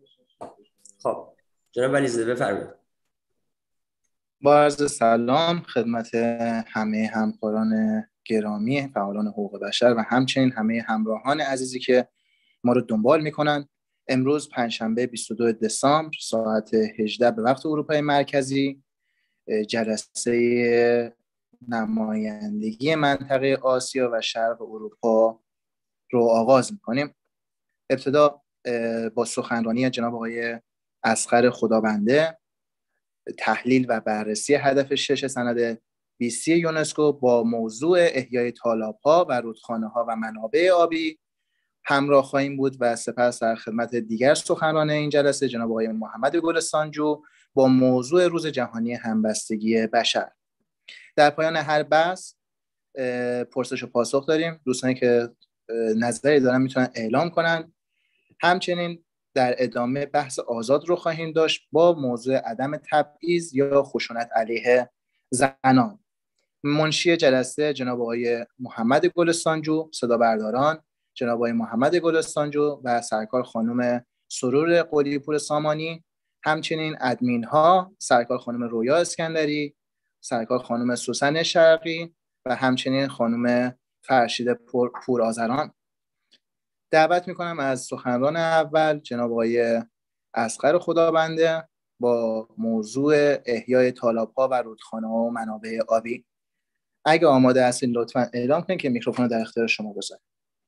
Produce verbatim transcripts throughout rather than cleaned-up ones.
خب جناب ولیزاده بفرمایید. با عرض سلام خدمت همه همکاران گرامی فعالان حقوق بشر و همچنین همه همراهان عزیزی که ما رو دنبال میکنن. امروز پنجشنبه بیست و دو دسامبر ساعت هجده به وقت اروپای مرکزی جلسه نمایندگی منطقه آسیا و شرق اروپا رو آغاز میکنیم. ابتدا با سخنرانی جناب آقای اصغر خدابنده، تحلیل و بررسی هدف شش سند بیست یونسکو با موضوع احیای تالاب‌ها و رودخانه‌ها و منابع آبی همراه خواهیم بود و سپس در خدمت دیگر سخنران این جلسه جناب آقای محمد گلستانجو با موضوع روز جهانی همبستگی بشر. در پایان هر بحث پرسش و پاسخ داریم. دوستانی که نظری دارن میتونن اعلام کنن. همچنین در ادامه بحث آزاد رو خواهیم داشت با موضوع عدم تبعیض یا خشونت علیه زنان. منشی جلسه جناب آقای محمد گلستانجو، صدا برداران جناب آقای محمد گلستانجو و سرکار خانم سرور قلی پور سامانی، همچنین ادمین ها سرکار خانم رویا اسکندری، سرکار خانم سوسن شرقی و همچنین خانم فرشید پور, پور آذران. دعوت میکنم از سخنران اول جناب آقای اصغر خدابنده با موضوع احیای تالاب‌ها و رودخانه‌ها و منابع آبی. اگه آماده هستین لطفاً اعلام کنید که میکروفون در اختیار شما بذارم.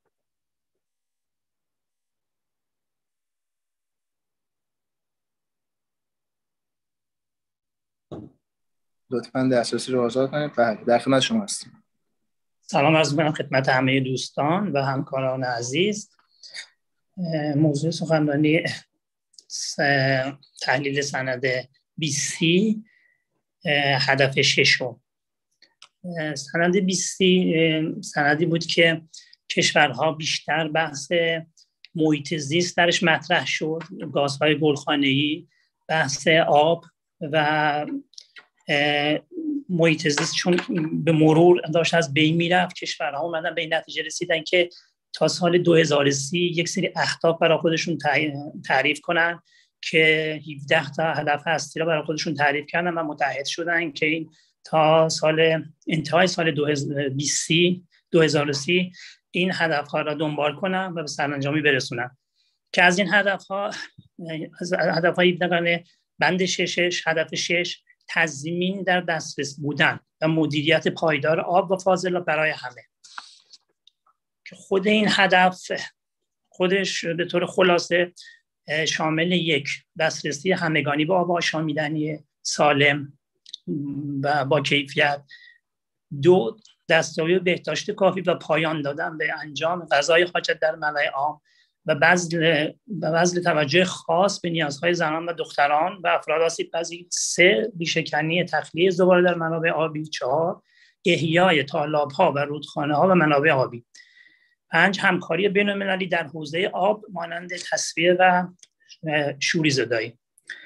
لطفاً دسترسی رو آزاد کنید. بله در خدمت شما هستیم. سلام عرض می‌کنم خدمت همه دوستان و همکاران عزیز. موضوع سخنرانی تحلیل سند بیست هدف ششم. سند بیست سندی بود که کشورها بیشتر بحث محیط زیست درش مطرح شد، گازهای گلخانه‌ای، بحث آب و محیط زیست چون به مرور داشت از بین میرفت. کشورها اومدن به این نتیجه رسیدن که تا سال دو هزار و سی یک سری اهداف برای خودشون تعریف کنن که هفده تا هدف اصلی را برای خودشون تعریف کردن و متحد شدن که این تا سال انتهای سال دو هزار و سی این هدف‌ها را دنبال کنن و به سرانجامی برسونن. که از این هدف‌ها از هدف‌های هفده بند ششش هدف شش تضمین در دسترس بودن و مدیریت پایدار آب و فاضلاب برای همه، که خود این هدف خودش به طور خلاصه شامل یک دسترسی همگانی به آب آشامیدنی سالم و با کیفیت، دو دستیابی به بهداشت کافی و پایان دادن به انجام غذای حاجت در منابع عام و بذل و بذل توجه خاص به نیازهای زنان و دختران و افراد آسیب‌پذیر. سه ریشه‌کنی تخلیه زباله در منابع آبی. چهار احیای تالاب‌ها و رودخانه‌ها و منابع آبی. پنج همکاری بین‌المللی در حوزه آب مانند تصفیه و شوری زدایی.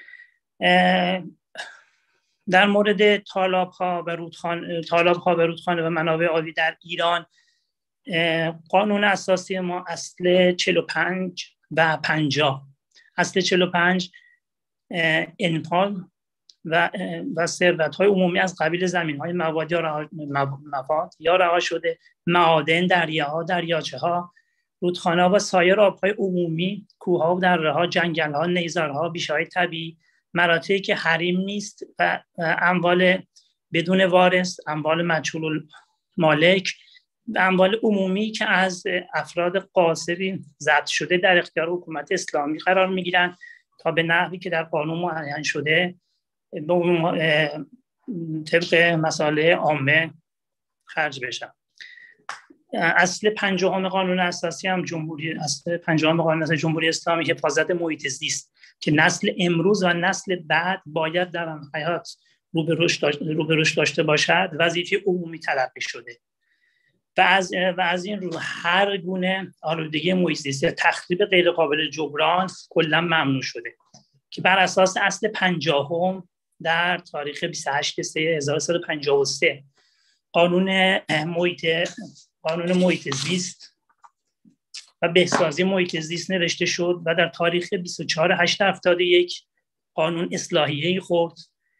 در مورد تالاب‌ها و رودخانه تالاب‌ها و رودخانه و منابع آبی در ایران، قانون اساسی ما اصل چهل و پنج و پنجاه. اصل چهل و پنج انفاق و و ثروت‌های عمومی از قبیل زمین‌های مواد یا مفاد یا رها شده، معادن، دریاها، دریاچه‌ها، رودخانه‌ها و سایر آب‌های عمومی، کوه‌ها و دره‌ها، جنگل‌ها، نیزارها، بیشه‌های طبیعی، مراتعی که حریم نیست و اموال بدون وارث، اموال مجهول مالک و اموال عمومی که از افراد قاصری ضبط شده در اختیار حکومت اسلامی قرار می‌گیرند تا به نحوی که در قانون معین شده به طبق مسائل عامه خرج بشن. اصل پنجم قانون اساسی هم جمهوری اصل پنجم قانون اساسی جمهوری اسلامی حفاظت محیط زیست که نسل امروز و نسل بعد باید در حیات رو به رشد رو به رشد داشته باشد وظیفه عمومی تلقی شده و از و از این رو هر گونه آلودگی محیط زیست یا تخریب غیر قابل جبران کلا ممنوع شده که بر اساس اصل پنجم در تاریخ بیست و هشت سه هزار و سیصد و پنجاه و سه قانون محیط قانون محیط زیست و بهسازی محیط زیست نوشته شد و در تاریخ بیست و چهار هشت هفتاد و یک قانون اصلاحیه‌ای خورد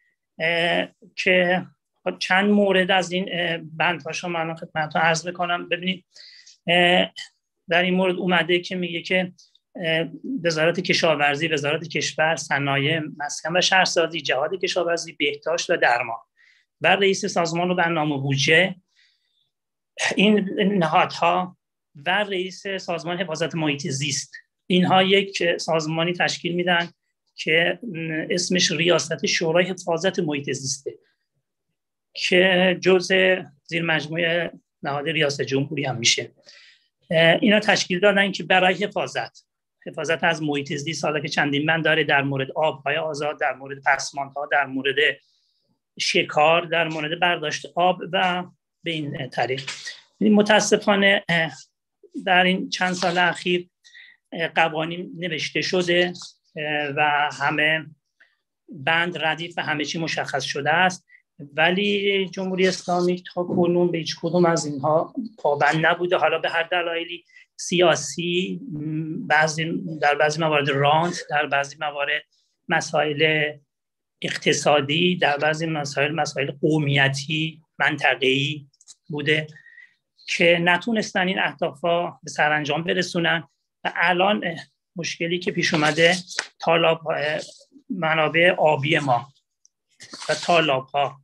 که چند مورد از این بندهاشو من خدمتتون عرض بکنم. ببینید در این مورد اومده که میگه که وزارت کشاورزی، وزارت کشور، صنایع، مسکن و شهرسازی، جهاد کشاورزی، بهداشت و درمان و رئیس سازمان و برنامه بودجه، این نهادها و رئیس سازمان حفاظت محیط زیست، اینها یک سازمانی تشکیل میدن که اسمش ریاست شورای حفاظت محیط زیسته که جزء زیر مجموعه نهاد ریاست جمهوری هم میشه. اینا تشکیل دادن که برای حفاظت حفاظت از محیط زیست، حالا که چندین بند داره، در مورد آبهای آزاد، در مورد پسماندها، در مورد شکار، در مورد برداشت آب و به این طریق. متاسفانه در این چند سال اخیر قوانین نوشته شده و همه بند ردیف و همه چی مشخص شده است، ولی جمهوری اسلامی تا کنون به هیچ کدوم از اینها پابند نبوده. حالا به هر دلایلی سیاسی، بعضی در بعضی موارد رانت، در بعضی موارد مسائل اقتصادی، در بعضی مسائل مسائل قومیتی، منطقه‌ای بوده که نتونستن این اهدافا به سرانجام برسونن و الان مشکلی که پیش اومده تالاب منابع آبی ما و تالاب ها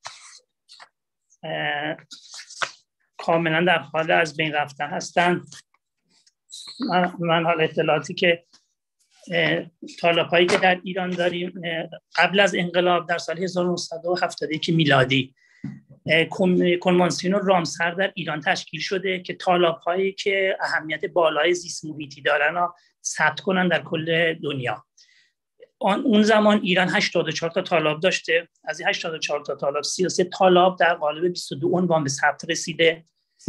کاملا در حال از بین رفتن هستن. من, من حال اطلاعاتی که تالاب هایی که در ایران داریم قبل از انقلاب در سال هزار و نهصد و هفتاد و یک میلادی کنوانسیون رامسر در ایران تشکیل شده که تالاب هایی که اهمیت بالای زیست محیطی دارن را ثبت کنن در کل دنیا. اون زمان ایران هشتاد و چهار تا تالاب داشته. از این هشتاد و چهار تا تالاب سی و سه تالاب در قالب بیست و دو عنوان به ثبت رسیده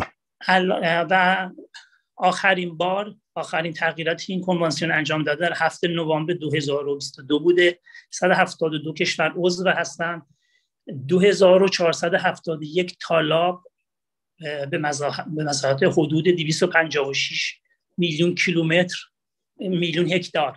و آخرین بار آخرین تغییراتی این کنوانسیون انجام داده در هفتم نوامبر دو هزار و بیست و دو بوده. صد و هفتاد و دو کشور عضو هستند. دو هزار و چهارصد و هفتاد و یک تالاب به مساحت حدود دویست و پنجاه و شش میلیون کیلومتر میلیون هکتار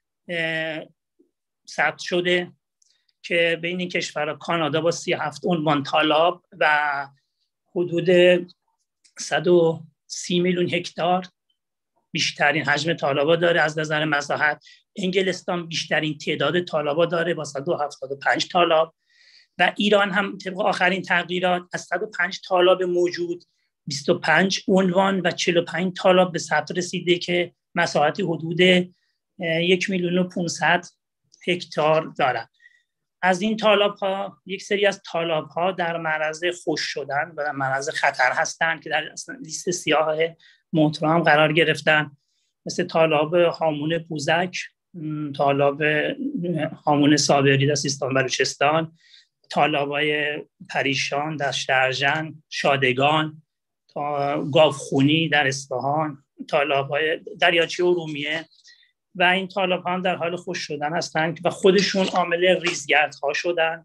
ثبت شده که بین این کشورها کانادا با سی و هفت عنوان تالاب و حدود صد و سی میلیون هکتار بیشترین حجم تالابا داره از نظر مساحت. انگلستان بیشترین تعداد تالابا داره با صد و هفتاد و پنج تالاب و ایران هم طبق آخرین تغییرات از صد و پنج تالاب موجود بیست و پنج عنوان و چهل و پنج تالاب به ثبت رسیده که مساحت حدود یک میلیون و پانصد هکتار دارند. از این تالاب ها یک سری از تالاب ها در معرض خشک شدن و در معرض خطر هستند که در لیست سیاه محترم قرار گرفتن، مثل تالاب هامون پوزک، تالاب هامون صابری در سیستان بلوچستان، تالاب‌های پریشان در ارژن، شادگان، گاوخونی در اصفهان، تالاب‌های دریاچه ارومیه و این تالاب‌ها هم در حال خشک شدن هستند و خودشون عامل ریزگردها شدن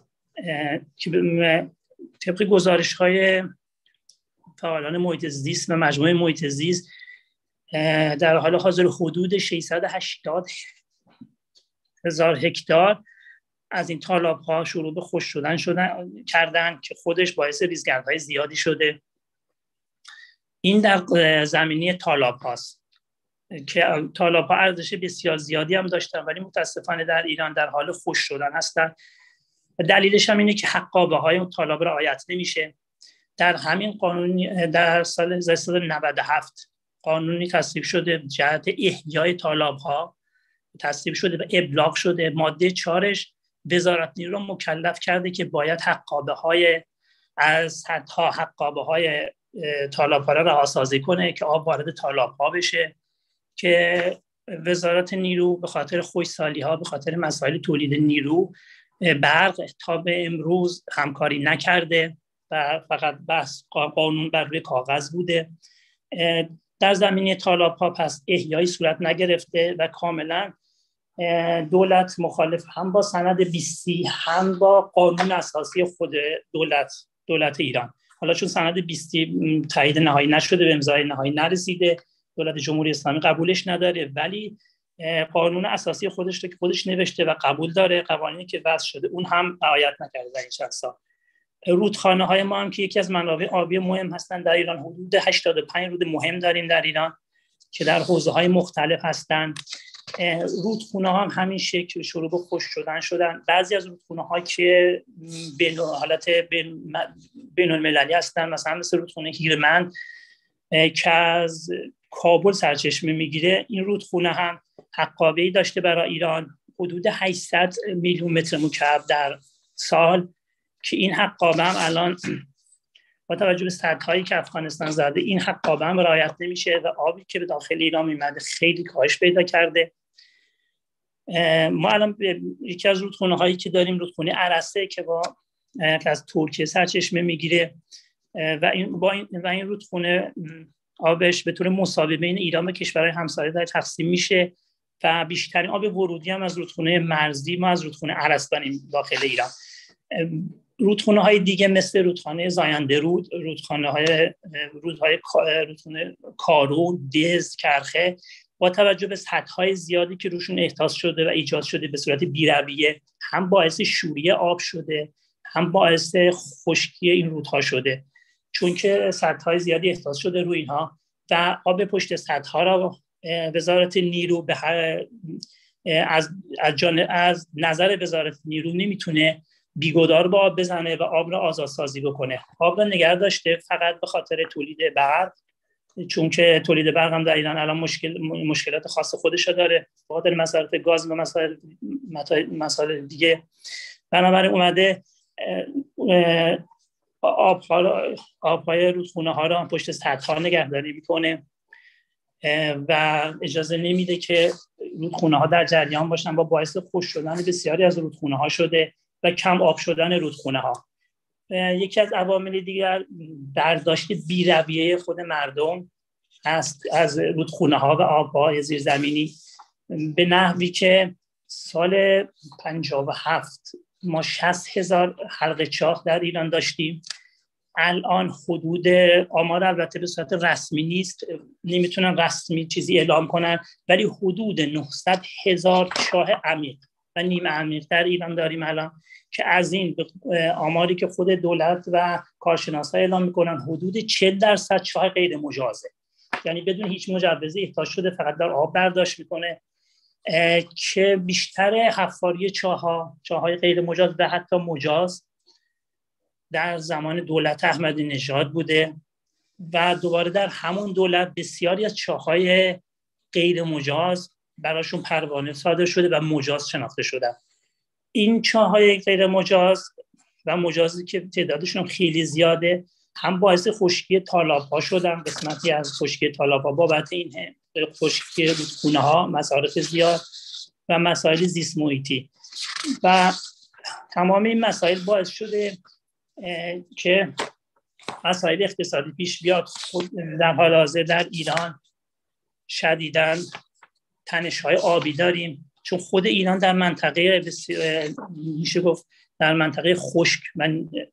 که طبق گزارش‌های فعالان محیط زیست و مجموعه محیط زیست در حال حاضر حدود ششصد و هشتاد هزار هکتار از این تالاب ها شروع به خشک شدن شدن کردن که خودش باعث ریزگردهای زیادی شده. این در زمینی تالاب هاست که تالاب ها ارزش بسیار زیادی هم داشتن ولی متاسفانه در ایران در حال خشک شدن هستن. دلیلش هم اینه که حقابه های اون تالاب رعایت نمیشه. در همین قانون در سال هزار و سیصد و نود و هفت قانونی تصویب شده جهت احیای تالاب ها، تصویب شده و ابلاغ شده. ماده چهارش وزارت نیرو رو مکلف کرده که باید حقابه های از صدها حقابه های تالاب ها را رهاسازی کنه که آب وارد تالاب ها بشه، که وزارت نیرو به خاطر خشکسالی ها، به خاطر مسائل تولید نیرو برق تا به امروز همکاری نکرده و فقط بس قانون بر روی کاغذ بوده. در زمینه تالاب ها پس احیایی صورت نگرفته و کاملا دولت مخالف هم با سند بیستی هم با قانون اساسی خود دولت دولت ایران. حالا چون سند بیستی تایید نهایی نشده، به امضای نهایی نرسیده، دولت جمهوری اسلامی قبولش نداره، ولی قانون اساسی خودش رو که خودش نوشته و قبول داره، قوانینی که وضع شده اون هم رعایت نکرده در این چند سال. رودخانه های ما هم که یکی از منابع آبی مهم هستن در ایران، حدود هشتاد و پنج رود مهم داریم در ایران که در حوزه های مختلف هستن. رودخونه ها هم همین شکل شروع به خشک شدن شدن. بعضی از رودخونه ها که به حالت بین المللی هستن، مثلا مثل رودخونه هیرمند که از کابل سرچشمه میگیره، این رودخونه هم حقابه‌ای داشته برای ایران حدود هشتصد میلیون متر مکعب در سال، که این حقابه هم الان با توجه به سدهایی که افغانستان زده این حقابه هم رعایت نمیشه و آبی که به داخل ایران میمده خیلی کاهش پیدا کرده. ما الان یکی از رودخونه هایی که داریم رودخونه ارسته که با که از ترکیه سرچشمه میگیره و این با این و این رودخونه آبش به طور مساوی بین ایران و کشورهای همسایه داره تقسیم میشه و بیشترین آب ورودی هم از رودخونه مرزی ما از رودخونه ارسته داریم داخل ایران. رودخونه های دیگه مثل رودخانه زاینده رود، رودخانه های رودهای رودخونه کارو، دز، کرخه، با توجه به سطح‌های زیادی که روشون احداث شده و ایجاد شده به صورت بی‌رویه، هم باعث شوری آب شده هم باعث خشکی این رودها شده، چون که سطح‌های زیادی احداث شده روی اینها و آب پشت سطح‌ها را وزارت نیرو به هر از از, جان... از نظر وزارت نیرو نمیتونه بیگدار با آب بزنه و آب را آزادسازی بکنه. آب را نگه داشته فقط به خاطر تولید برق، چون که تولید برق هم در ایران الان مشکل مشکلات خاص خودش داره به خاطر مصرف گاز و مسائل مسائل دیگه. بنابراین اومده آب‌ها آب‌های رودخونه ها را پشت سطح‌ها نگهداری میکنه و اجازه نمیده که رودخونه ها در جریان باشن و باعث خشک شدن بسیاری از رودخونه ها شده و کم آب شدن رودخونه ها. یکی از عوامل دیگر برداشت بی‌رویه خود مردم است از رودخونه ها و آب‌های زیرزمینی، به نحوی که سال پنجاه و هفت ما شصت هزار حلقه چاه در ایران داشتیم. الان حدود آمار البته به صورت رسمی نیست، نمیتونن رسمی چیزی اعلام کنن، ولی حدود نهصد هزار چاه عمیق و نیمه عمیق در ایران داریم الان، که از این آماری که خود دولت و کارشناسا اعلام میکنن حدود چهل درصد چاه غیر مجازه، یعنی بدون هیچ مجوزی احتاج شده فقط در آب برداشت میکنه، که بیشتر حفاری چاه‌ها چاه‌های غیر مجاز و حتی مجاز در زمان دولت احمدی نژاد بوده و دوباره در همون دولت بسیاری از چاه‌های غیر مجاز براشون پروانه صادر شده و مجاز شناخته شدن. این چاه‌های غیر مجاز و مجازی که تعدادشون خیلی زیاده هم باعث خشکی تالاب‌ها شدن، قسمتی از خشکی تالاب‌ها بابت این خشکی رودخونه‌ها، مصارف زیاد و مسائل زیست محیطی و تمام این مسائل باعث شده که مسائل اقتصادی پیش بیاد. در حال حاضر در ایران شدیداً تنش‌های آبی داریم، چون خود ایران در منطقه میشه گفت در منطقه خشک و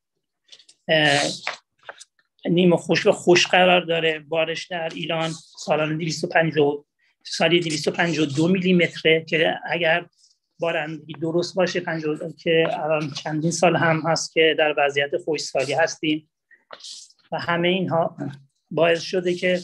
نیمه خشک و خشک قرار داره. بارش در ایران سالانه دویست و پنجاه سالی دویست و پنجاه و دو میلی متره که اگر بارندگی درست باشه پنجاه که الان چندین سال هم هست که در وضعیت خشکسالی هستیم و همه اینها باعث شده که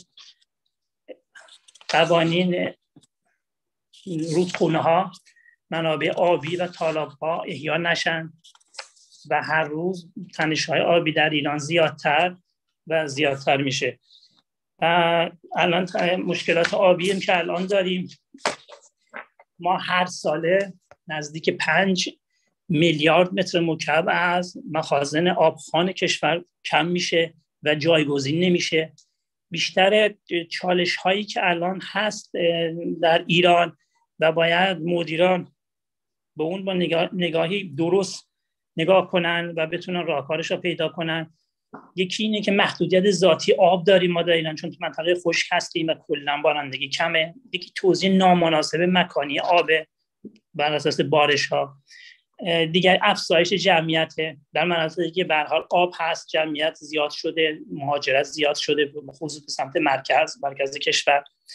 قوانین رودخونه ها، منابع آبی و تالاب ها احیا نشن و هر روز تنش‌های آبی در ایران زیادتر و زیادتر میشه. و الان مشکلات آبی هم که الان داریم، ما هر ساله نزدیک پنج میلیارد متر مکعب از مخازن آبخوان کشور کم میشه و جایگزین نمیشه. بیشتر چالش هایی که الان هست در ایران و باید مدیران به اون با نگاه، نگاهی درست نگاه کنن و بتونن راهکارش رو پیدا کنن. یکی اینه که محدودیت ذاتی آب داریم ما در ایران، چون تو منطقه خشک هستیم و کلا بارندگی کمه. یکی توزیع نامناسب مکانی آب بر اساس بارش ها. دیگر افزایش جمعیت در مناطقی که به هر حال آب هست، جمعیت زیاد شده، مهاجرت زیاد شده، خصوصا به سمت مرکز مرکز کشور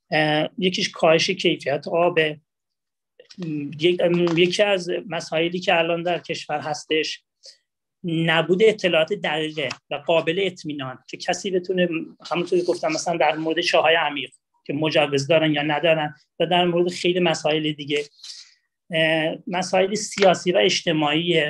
یکیش کاهش کیفیت آب. یکی از مسائلی که الان در کشور هستش نبود اطلاعات دقیقه و قابل اطمینان که کسی بتونه، همونطور که گفتم مثلا در مورد چاهای عمیق که مجوز دارن یا ندارن، و در مورد خیلی مسائل دیگه، مسائل سیاسی و اجتماعی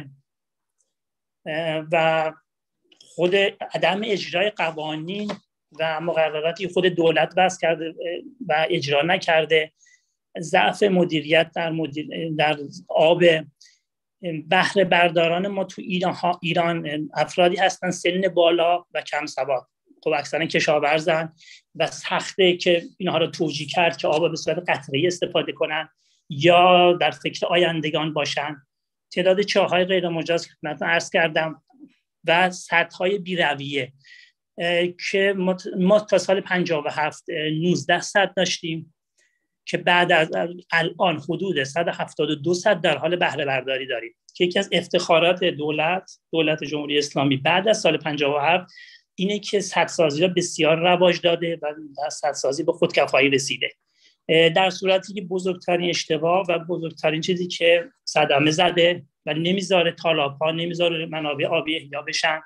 و خود عدم اجرای قوانین و مقرراتی خود دولت وضع کرده و اجرا نکرده، ضعف مدیریت در مدیر... در آب. بهره برداران ما تو ایران ها ایران افرادی هستن سن بالا و کم سواد، خب اکثرا کشاورزن و سخته که اینها رو توجیه کرد که آب به صورت قطره‌ای استفاده کنن یا در فکر آیندگان باشن. تعداد چاهای غیر مجاز خدمتتون عرض کردم و سدهای بی‌رویه که ما تا سال پنجاه و هفت نوزده سد داشتیم که بعد از الان حدود صد و هفتاد و دو سد در حال بهره برداری داریم که یکی از افتخارات دولت دولت جمهوری اسلامی بعد از سال پنجاه و هفت اینه که سدسازی ها بسیار رواج داده و سدسازی به خودکفایی رسیده، در صورتی که بزرگترین اشتباه و بزرگترین چیزی که صدمه زده و نمیذاره تالاب ها، نمیذاره منابع آبی احیا بشن،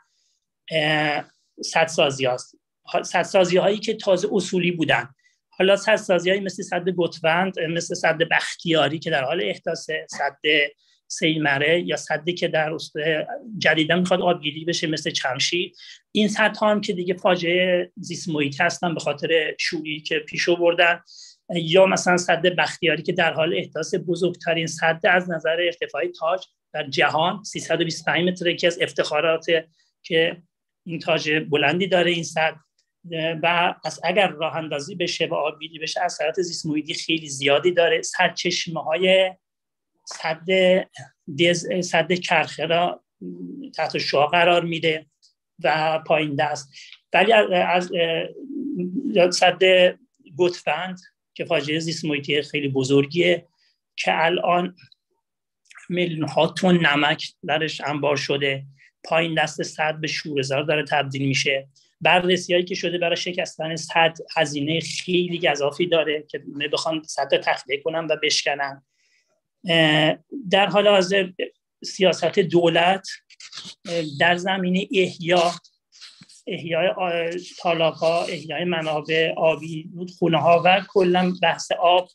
سدسازی هاست. سدسازی هایی که تازه اصولی بودن. حالا سدسازی هایی مثل سد گتوند، مثل سد بختیاری که در حال احداثه، سد سیلمره، یا سدی که در جدیدا میخواد آبگیری بشه مثل چمشیر. این سدها هم که دیگه فاجعه زیست محیطی هستن به خاطر شویی که پیش آوردن، یا مثلا سد بختیاری که در حال احداث بزرگترین سد از نظر ارتفاع تاج در جهان سیصد و بیست و پنج متر، که از افتخارات که این تاج بلندی داره این سد، و از اگر راه اندازی بشه و آبگیری بشه اثرات زیست محیطی خیلی زیادی داره. سرچشمه‌های سد دز سد کرخرا تحت شعاع قرار میده و پایین دست. ولی از سد گتوند که فاجعه زیست محیطی خیلی بزرگیه که الان میلیون ها تن نمک درش انبار شده، پایین دست سد به شوره‌زار داره تبدیل میشه. بررسی‌هایی که شده برای شکستن سد هزینه خیلی گزافی داره که بخوان سد رو تخلیه کنن و بشکنن. در حال حاضر سیاست دولت در زمینه احیا احیای تالاب‌ها، احیای منابع آبی، رودخونه‌ها و کلا بحث آب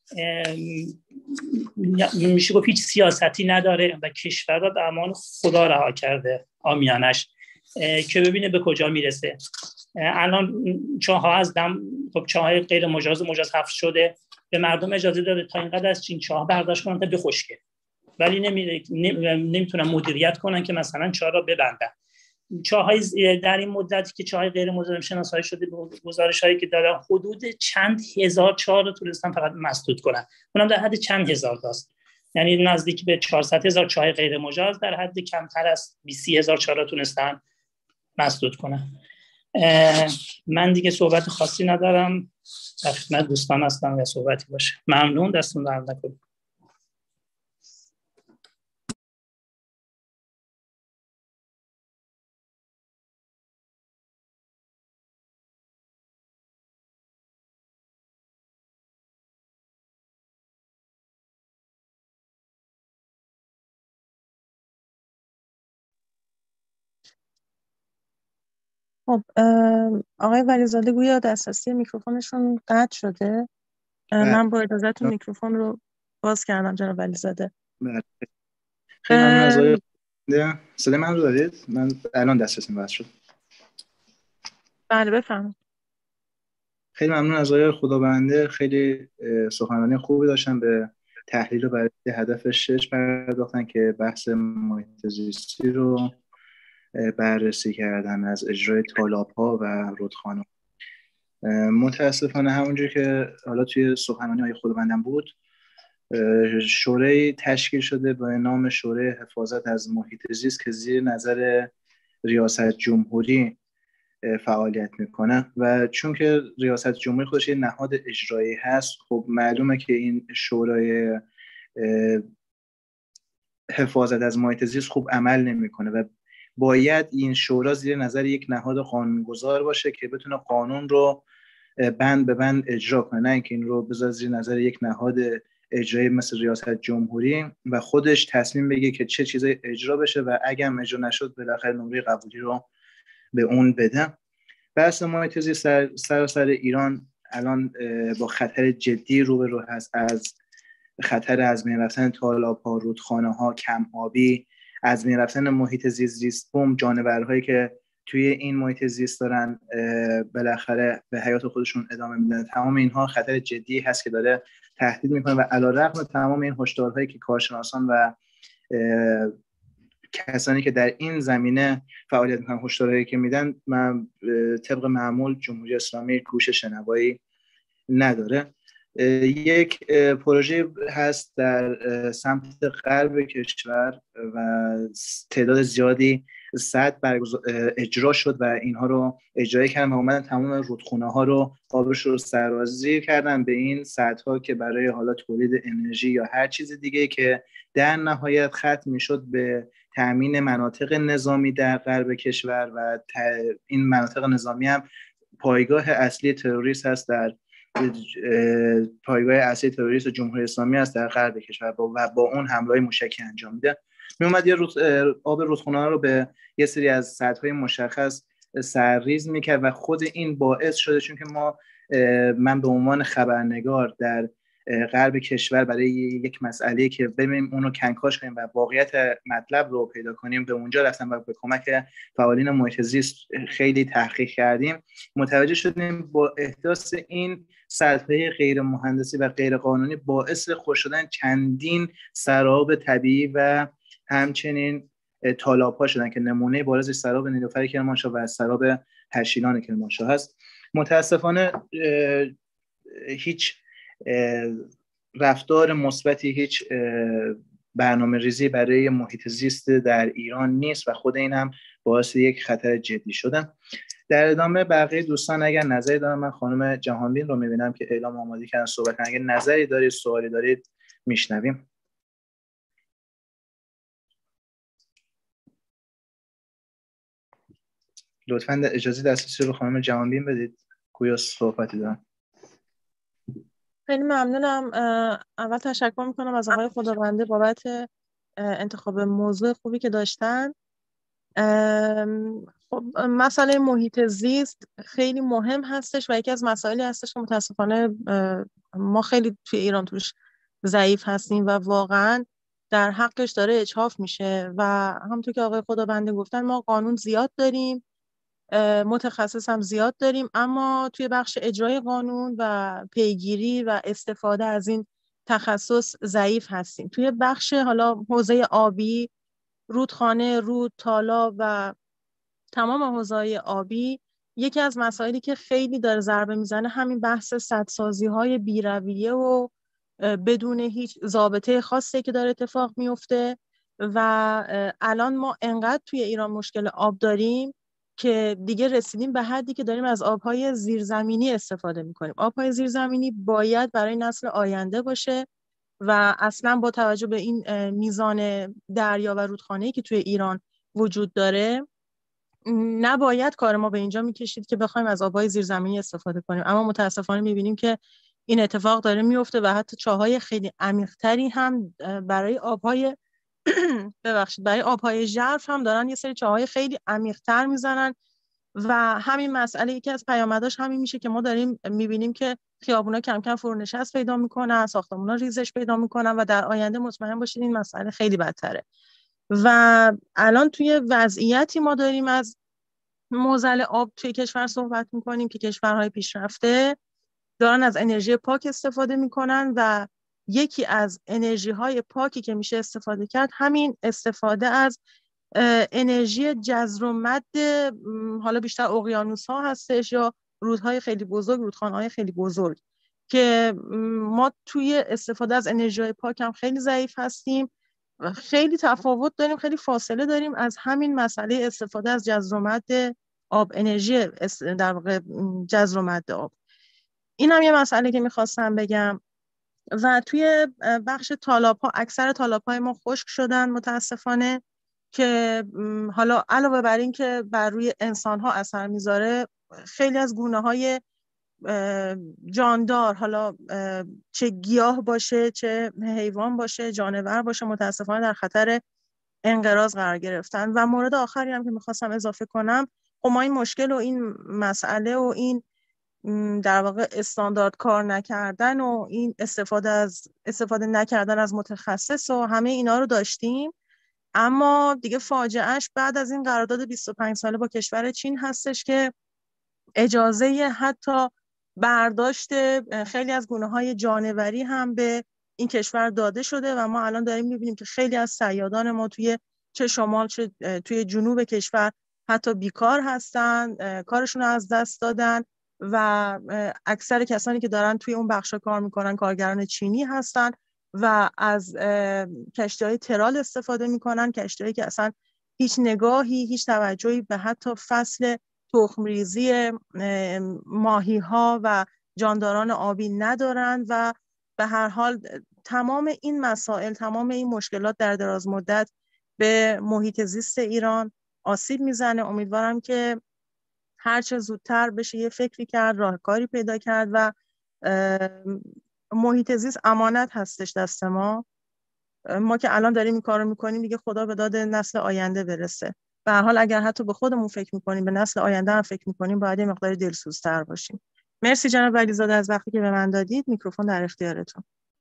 میشه گفت هیچ سیاستی نداره و کشور را در امان خدا رها کرده عامیانش که ببینه به کجا میرسه. الان چاه‌ها از دم، خب چاه‌های غیر مجاز مجاز حفظ شده، به مردم اجازه داده تا اینقدر از چین چاه برداشت کنن تا بخشکه، ولی نمی نمیتونن مدیریت کنن که مثلا چاه را ببندن. چاهای در این مدتی که چاهای غیر مجاز شناسایی شده، گزارش‌هایی که دارن حدود چند هزار چاه رو تونستن فقط مسدود کنن، اونم در حد چند هزار تاست، یعنی نزدیک به چهارصد هزار چاه غیر مجاز در حد کمتر از بیست هزار چاه رو تونستن مسدود کنن. من دیگه صحبت خاصی ندارم، در خدمت دوستان هستم و صحبتی باشه. ممنون، دستون درد نکنه. خب آقای ولیزاده گویا دسترسی میکروفونشون قطع شده. من با اجازهتون میکروفون رو باز کردم جناب ولیزاده. خیلی ممنون از آقای صدای من رو دارید؟ من الان دسترسیم باز شد. بله بفرمایید. خیلی ممنون از آقای خدابنده، خیلی سخنرانی خوبی داشتن، به تحلیل و بررسی هدف شش پرداختن که بحث محیط زیستی رو بررسی کردن از اجرای تالاب‌ها و رودخانه‌ها. متاسفانه همونجور که حالا توی سخنرانی های خدابندم بود، شورای تشکیل شده با نام شورای حفاظت از محیط زیست که زیر نظر ریاست جمهوری فعالیت میکنه و چون که ریاست جمهوری خودش یه نهاد اجرایی هست، خب معلومه که این شورای حفاظت از محیط زیست خوب عمل نمیکنه و باید این شورا زیر نظر یک نهاد قانونگذار باشه که بتونه قانون رو بند به بند اجرا کنه، نه اینکه این رو بذاره زیر نظر یک نهاد اجرایی مثل ریاست جمهوری و خودش تصمیم بگیره که چه چیزای اجرا بشه و اگه هم اجرا نشد بالاخره نمره قبولی رو به اون بده. بحث محیط زیست سر سراسر ایران الان با خطر جدی روبرو هست، از خطر از بین رفتن تالاب‌ها، رودخانه‌ها، کم آبی، از بین رفتن محیط زیست، زیست بوم، جانورهایی که توی این محیط زیست دارن بالاخره به حیات خودشون ادامه میدن. تمام اینها خطر جدی هست که داره تهدید میکنه و علیرغم تمام این هشدارهایی که کارشناسان و کسانی که در این زمینه فعالیت میکنن هشدارهایی که میدن، من طبق معمول جمهوری اسلامی گوش شنوایی نداره. یک پروژه هست در سمت غرب کشور و تعداد زیادی سد اجرا شد و اینها رو اجرایی کردن و اومدن تمام رودخونه ها رو آبش رو سرازیر کردن به این سدها که برای حالا تولید انرژی یا هر چیز دیگه که در نهایت ختم میشد به تامین مناطق نظامی در غرب کشور و این مناطق نظامی هم پایگاه اصلی تروریست هست، در پایگاه اصلی تروریست جمهوری اسلامی است در غرب کشور و با اون حمله‌های موشکی انجام میده. می اومد یه رود آب رودخونه رو به یه سری از سدهای مشخص سرریز میکرد و خود این باعث شده، چون که ما من به عنوان خبرنگار در غرب کشور برای یک مسئله که ببینیم اونو کنکاش کنیم و واقعیت مطلب رو پیدا کنیم به اونجا رفتم و به کمک فعالین محیط زیست خیلی تحقیق کردیم، متوجه شدیم با احداث این سدهای غیر مهندسی و غیر قانونی باعث خشک شدن چندین سراب طبیعی و همچنین تالاب‌ها شدن که نمونه بارزش سراب نیلوفر کرمانشاه و سراب هشیلان کرمانشاه هست. متاسفانه هیچ رفتار مثبتی، هیچ برنامه ریزی برای محیط زیست در ایران نیست و خود این هم باعث یک خطر جدی شدن. در ادامه بقیه دوستان اگر نظری دارن، من خانم جهانبین رو میبینم که اعلام آماده کردن صحبت کنن، اگر نظری دارید، سوالی دارید میشنویم. لطفاً اجازه دسترسی رو خانم جهانبین بدید، گویا صحبتی دارن. خیلی ممنونم. اول تشکر میکنم از آقای خدابنده بابت انتخاب موضوع خوبی که داشتن. خب مسئله محیط زیست خیلی مهم هستش و یکی از مسائلی هستش که متاسفانه ما خیلی توی ایران توش ضعیف هستیم و واقعا در حقش داره اجحاف میشه و همونطور که آقای خدابنده گفتن ما قانون زیاد داریم، متخصص هم زیاد داریم، اما توی بخش اجرای قانون و پیگیری و استفاده از این تخصص ضعیف هستیم. توی بخش حالا حوزه آبی، رودخانه، رود، تالاب و تمام حوزه‌های آبی، یکی از مسائلی که خیلی داره ضربه میزنه همین بحث سدسازی‌های بی‌رویه و بدون هیچ ضابطه خاصی که داره اتفاق میفته و الان ما انقدر توی ایران مشکل آب داریم که دیگه رسیدیم به حدی که داریم از آبهای زیرزمینی استفاده میکنیم. آبهای زیرزمینی باید برای نسل آینده باشه و اصلا با توجه به این میزان دریا و رودخانه‌ای که توی ایران وجود داره نباید کار ما به اینجا میکشید که بخوایم از آبهای زیرزمینی استفاده کنیم، اما متاسفانه میبینیم که این اتفاق داره میفته و حتی چاهای خیلی عمیق‌تری هم برای آبهای ببخشید برای آبهای ژرف هم دارن یه سری چاهای خیلی عمیق‌تر میزنن و همین مسئله یکی از پیامداش همین میشه که ما داریم میبینیم که خیابونا کم کم فرونشست پیدا میکنن، ساختمونا ریزش پیدا میکنن و در آینده مطمئن باشید این مسئله خیلی بدتره. و الان توی وضعیتی ما داریم از معضل آب توی کشور صحبت میکنیم که کشورهای پیشرفته دارن از انرژی پاک استفاده میکنن و یکی از انرژی های پاکی که میشه استفاده کرد همین استفاده از انرژی جزر و مد، حالا بیشتر اقیانوس ها هستش یا رودهای خیلی بزرگ، رودخانه های خیلی بزرگ که ما توی استفاده از انرژی های پاک هم خیلی ضعیف هستیم، خیلی تفاوت داریم، خیلی فاصله داریم از همین مسئله استفاده از جزر و مد آب، انرژی در واقع جزر و مد آب. این هم یه مسئله که میخواستم بگم. و توی بخش تالاب ها اکثر تالاب های ما خشک شدن متاسفانه که حالا علاوه بر این که بر روی انسان ها اثر میذاره خیلی از گونه های جاندار، حالا چه گیاه باشه چه حیوان باشه جانور باشه، متاسفانه در خطر انقراض قرار گرفتن. و مورد آخری هم که میخواستم اضافه کنم، خب ما این مشکل و این مسئله و این در واقع استاندارد کار نکردن و این استفاده از استفاده نکردن از متخصص و همه اینا رو داشتیم، اما دیگه فاجعهش بعد از این قرارداد بیست و پنج ساله با کشور چین هستش که اجازه حتی برداشت خیلی از گونه‌های جانوری هم به این کشور داده شده و ما الان داریم می‌بینیم که خیلی از صیادان ما توی چه شمال چه توی جنوب کشور حتی بیکار هستن، کارشون رو از دست دادن و اکثر کسانی که دارن توی اون بخشا کار میکنن کارگران چینی هستن و از کشتی‌های ترال استفاده میکنن، کشتی‌هایی که اصلا هیچ نگاهی هیچ توجهی به حتی فصل تخمریزی ماهی‌ها و جانداران آبی ندارن و به هر حال تمام این مسائل، تمام این مشکلات در دراز مدت به محیط زیست ایران آسیب میزنه. امیدوارم که هر چه زودتر بشه یه فکری کرد، راهکاری پیدا کرد و محیط زیست امانت هستش دست ما. ما که الان داریم این کارو میکنیم دیگه خدا به داد نسل آینده برسه. به هر حال اگر حتی به خودمون فکر میکنیم به نسل آینده هم فکر میکنیم باید یه مقدار دلسوزتر باشیم. مرسی جناب ولیزاده از وقتی که به من دادید. میکروفون در اختیارتون.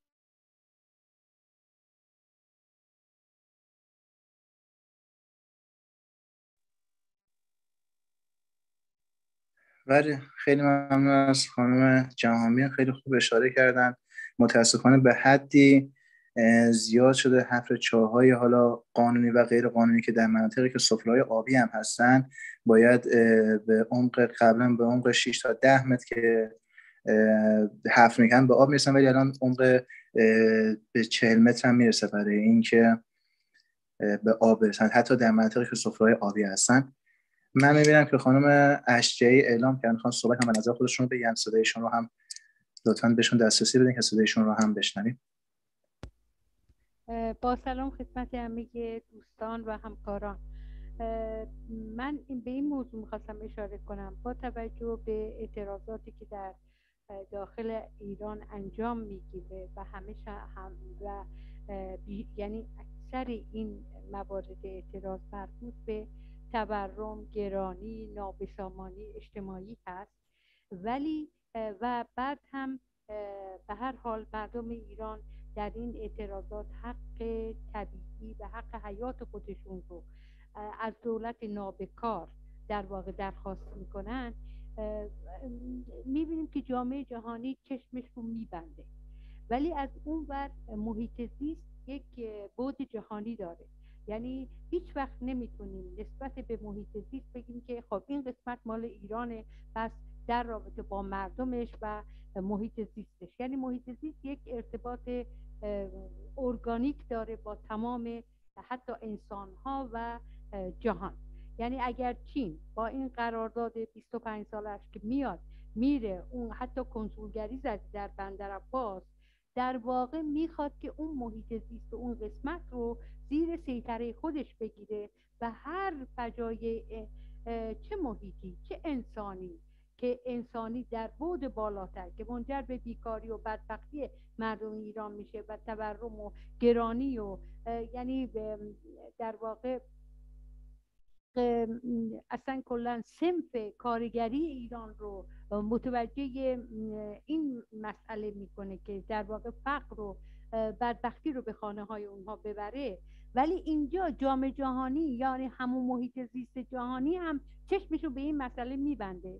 بله خیلی ممنون از خانم جهانی، خیلی خوب اشاره کردن. متاسفانه به حدی زیاد شده حفر چاه‌های حالا قانونی و غیر قانونی که در مناطقی که سفره‌های آبی هم هستن باید به عمق قبلا به عمق شش تا ده متر که حفر میکنن به آب میرسن، ولی الان عمق به چهل متر هم میرسه برای اینکه به آب برسن حتی در مناطقی که سفره‌های آبی هستن. من میبینم که خانم اشجعی اعلام کردن میخوان صحبت هم به نظر خودشون رو بگن، صدایشون رو هم لطفاً بهشون دسترسی بدین که صدایشون رو هم بشنویم. با سلام خدمت همه دوستان و همکاران. من به این موضوع میخواستم اشاره کنم با توجه به اعتراضاتی که در داخل ایران انجام میگیره و همیشه هم و یعنی اکثر این موارد اعتراض مربوط به تورم، گرانی، نابسامانی اجتماعی هست، ولی و بعد هم به هر حال مردم ایران در این اعتراضات حق طبیعی و حق حیات خودشون رو از دولت نابکار در واقع درخواست میکنن. میبینیم که جامعه جهانی چشمش رو میبنده، ولی از اون ور محیط زیست یک بعد جهانی داره. یعنی هیچ وقت نمیتونیم نسبت به محیط زیست بگیم که خب این قسمت مال ایرانه پس در رابطه با مردمش و محیط زیستش، یعنی محیط زیست یک ارتباط ارگانیک داره با تمام حتی انسان‌ها و جهان. یعنی اگر چین با این قرارداد بیست و پنج سالش که میاد میره اون حتی کنسولگری زد در بندر عباس، در واقع میخواد که اون محیط زیست و اون قسمت رو زیر سیطره خودش بگیره و هر فجایع چه محیطی چه انسانی که انسانی در بعد بالاتر که منجر به بیکاری و بدبختی مردم ایران میشه و تورم و گرانی و یعنی در واقع اصلا کلا صنف کارگری ایران رو متوجه این مسئله میکنه که در واقع فقر و بدبختی رو به خانه های اونها ببره. ولی اینجا جامعه جهانی یعنی همون محیط زیست جهانی هم چشمش رو به این مسئله میبنده.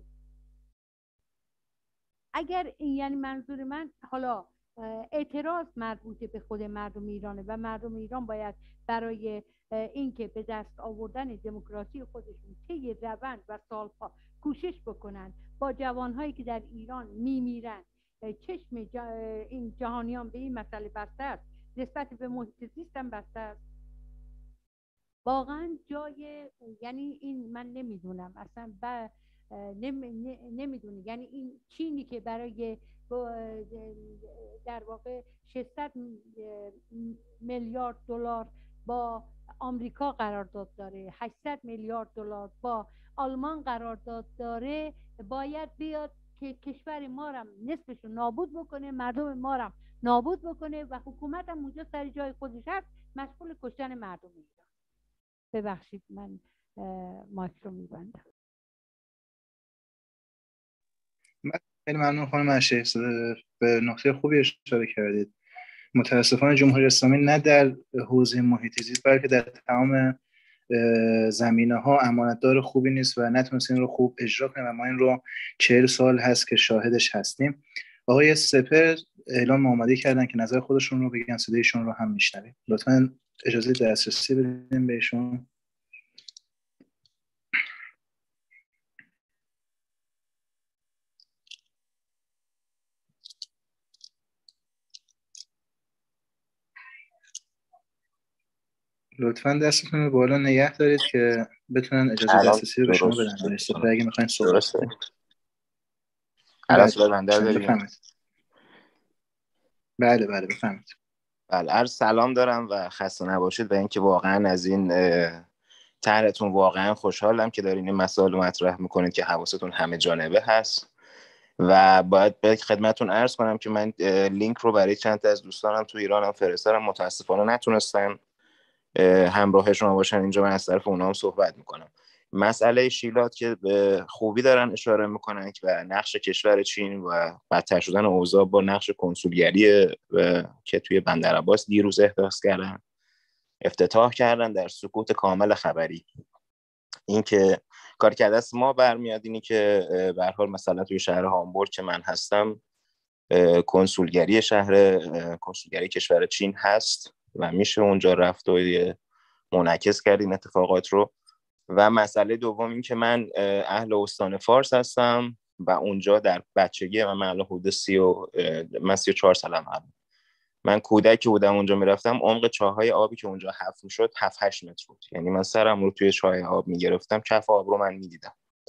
اگر این یعنی منظور من حالا اعتراض مربوط به خود مردم ایرانه و مردم ایران باید برای اینکه به دست آوردن دموکراسی خودشون طی روند و سالها کوشش بکنن، با جوانهایی که در ایران میمیرن چشم جا این جهانیان به این مسئله بسته است، نسبت به محیط زیست هم بسته است. واقعا جای یعنی این من نمیدونم اصلا با نمیدونی یعنی این چینی که برای در واقع ششصد میلیارد دلار با آمریکا قرارداد داره، هشتصد میلیارد دلار با آلمان قرارداد داره، باید بیاد که کشور ما را نصفش رو نابود بکنه، مردم ما را نابود بکنه و حکومت هم اونجا سر جای خودش هست مشغول کشتن مردم ایران. ببخشید من مایک رو میبندم. خیلی ممنون خانم اشرف‌زاده، به نکته خوبی اشاره کردید. متاسفانه جمهوری اسلامی نه در حوزه محیط زیست بلکه در تمام زمینه ها امانتدار خوبی نیست و نتونست این رو خوب اجرا کنه و ما این رو چهل سال هست که شاهدش هستیم. آقای سپر اعلام آماده کردن که نظر خودشون رو بگن، صدایشون رو هم میشنویم. لطفاً اجازه دسترسی بدیم بهشون. لطفاً دستتون رو بالا نگه دارید که بتونن اجازه دسترسی رو به شما بدن. آقای سپر اگه میخواین صحبت کنید. الان صدای بنده دارید؟ بفهمید. بله بله بفهمید. بله، عرض سلام دارم و خسته نباشید و اینکه واقعا از این طرحتون واقعا خوشحالم که دارین این مسائل رو مطرح میکنید که حواستون همه جانبه هست. و باید به خدمتتون عرض کنم که من لینک رو برای چند تا از دوستانم تو ایرانم فرستادم، متاسفانه نتونستم همراه شما باشن اینجا، من از طرف اونها هم صحبت میکنم. مسئله شیلات که به خوبی دارن اشاره میکنن و نقش کشور چین و بدتر شدن اوضاع با نقش کنسولگری که توی بندر عباس دیروز احداث کردن، افتتاح کردن در سکوت کامل خبری. این که کار که دست ما برمیاد اینی که به هر حال مثلا توی شهر هامبورگ که من هستم کنسولگری شهر کنسولگری کشور چین هست و میشه اونجا رفت و منعکس کرد این اتفاقات رو. و مسئله دوم این که من اهل استان فارس هستم و اونجا در بچگی و من الان حدود سی و من سی و چهار سالم هم. من کودکی بودم اونجا میرفتم، عمق چاهای آبی که اونجا حفر میشد هفت هشت متر بود. یعنی من سرم رو توی چاه آب میگرفتم، کف آب رو من میدیدم.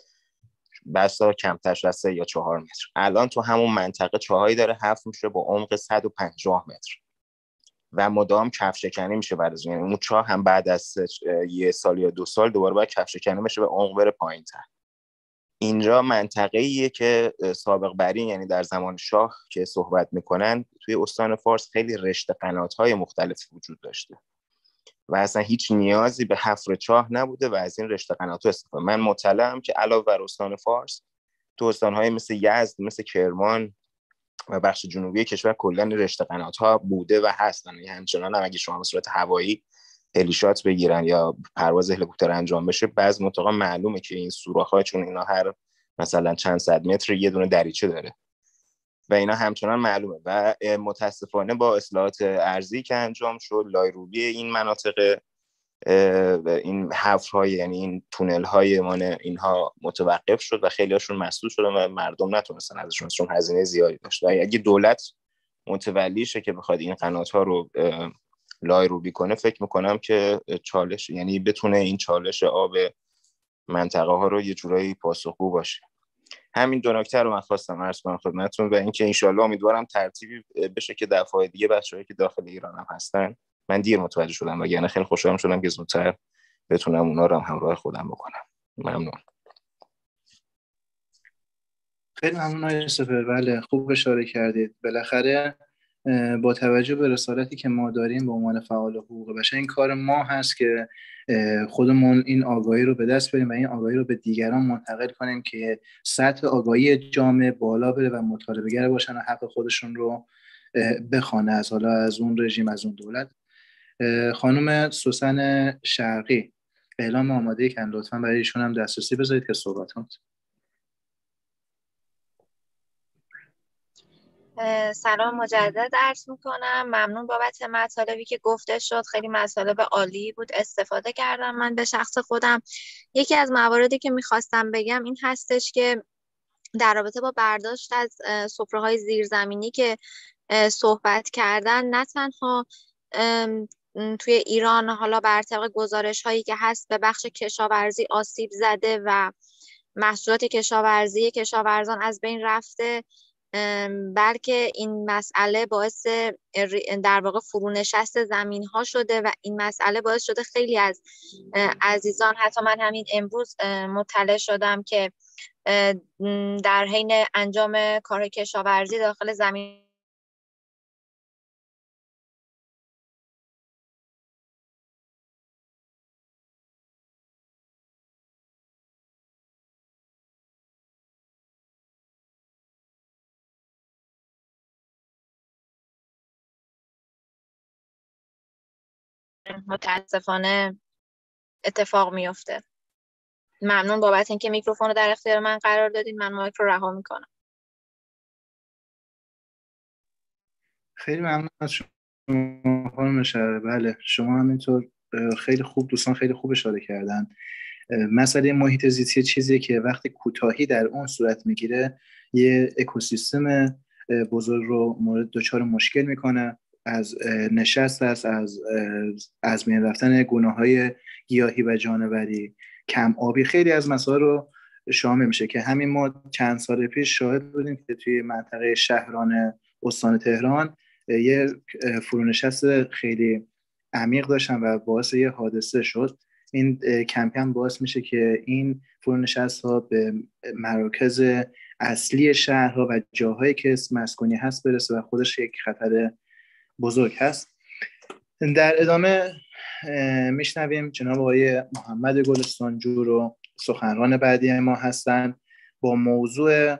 بسا کمتر شد سه یا چهار متر. الان تو همون منطقه چاهایی داره حفر میشه با عمق صد و پنجاه متر و مدام کف شکنی میشه بعد از اون. یعنی اون چاه هم بعد از یه سال یا دو سال دوباره باید کف شکنی بشه به عمق بره پایین‌تر. اینجا منطقه‌ایه که سابق بر این، یعنی در زمان شاه که صحبت میکنن، توی استان فارس خیلی رشته قنات‌های مختلف وجود داشته و اصلا هیچ نیازی به حفر چاه نبوده و از این رشته قنات‌ها استفاده. من مطلعم که علاوه بر استان فارس تو استان‌های مثل یزد، مثل کرمان و بخش جنوبی کشور کلا رشته قنات‌ها بوده و هستن. یعنی همچنان هم اگه شما به صورت هوایی هلیشات بگیرن یا پرواز هلیکوپتر انجام بشه، بعضی مناطقا معلومه که این سوراخ‌ها چون اینا هر مثلا چند صد متر یه دونه دریچه داره و اینا همچنان معلومه. و متاسفانه با اصلاحات ارضی که انجام شد، لایروبی این مناطق، این حفرهای یعنی این تونل‌های مان اینها متوقف شد و خیلی هاشون مسدود شدن و مردم نتونستن ازشون، چون هزینه زیادی داشت. و اگه دولت متولی شه که بخواد این قنات‌ها رو لایروبی کنه، فکر میکنم که چالش، یعنی بتونه این چالش آب منطقه ها رو یه جورایی پاسخگو باشه. همین دو نکته رو من خواستم عرض کنم خدمتتون و اینکه انشالله امیدوارم ترتیبی بشه که دفعه دیگه بچه‌هایی که داخل ایران هم هستن، من دیر متوجه شدم وگرنه خیلی خوشحال شدم که زودتر بتونم اونا رو هم همراه خودم بکنم. ممنون. خیلی ممنون آقای سپر. بله خوب اشاره کردید. بالاخره با توجه به رسالتی که ما داریم به عنوان فعال حقوق بشر، این کار ما هست که خودمون این آگاهی رو به دست بیاریم و این آگاهی رو به دیگران منتقل کنیم که سطح آگاهی جامعه بالا بره و مطالبه‌گر باشن و حق خودشون رو بخوانه، از حالا از اون رژیم، از اون دولت. خانم سوسن شرقی اعلام آماده کردن، لطفاً برای ایشون هم دسترسی بذارید که صحبت کنید. سلام مجدد عرض میکنم. ممنون بابت مطالبی که گفته شد، خیلی مطالب عالی بود، استفاده کردم. من به شخص خودم یکی از مواردی که میخواستم بگم این هستش که در رابطه با برداشت از سفره‌های زیرزمینی که صحبت کردن، نه تنها توی ایران حالا بر طبق گزارش هایی که هست به بخش کشاورزی آسیب زده و محصولات کشاورزی کشاورزان از بین رفته، بلکه این مسئله باعث در واقع فرونشست زمین ها شده و این مسئله باعث شده خیلی از عزیزان، حتی من همین امروز مطلع شدم که در حین انجام کار کشاورزی داخل زمین متاسفانه اتفاق میفته. ممنون بابت اینکه میکروفون رو در اختیار من قرار دادین. من مایک رو رها میکنم. خیلی ممنون از شما خانم شهر. بله شما همینطور خیلی خوب، دوستان خیلی خوب اشاره کردن. مسئله محیط زیستی چیزیه که وقتی کوتاهی در اون صورت میگیره یه اکوسیستم بزرگ رو مورد دچار مشکل میکنه. از نشست است، از از میان رفتن گونه‌های گیاهی و جانوری، کم آبی، خیلی از مسائل رو شامل میشه که همین ما چند سال پیش شاهد بودیم که توی منطقه شهران استان تهران یه فرونشست خیلی عمیق داشتن و باعث یه حادثه شد. این کم کم باعث میشه که این فرونشست ها به مراکز اصلی شهرها و جاهایی که مسکونی هست برسه و خودش یک خطر بزرگ هست. در ادامه میشنویم جناب آقای محمد گلستانجو رو، سخنران بعدی ما هستن، با موضوع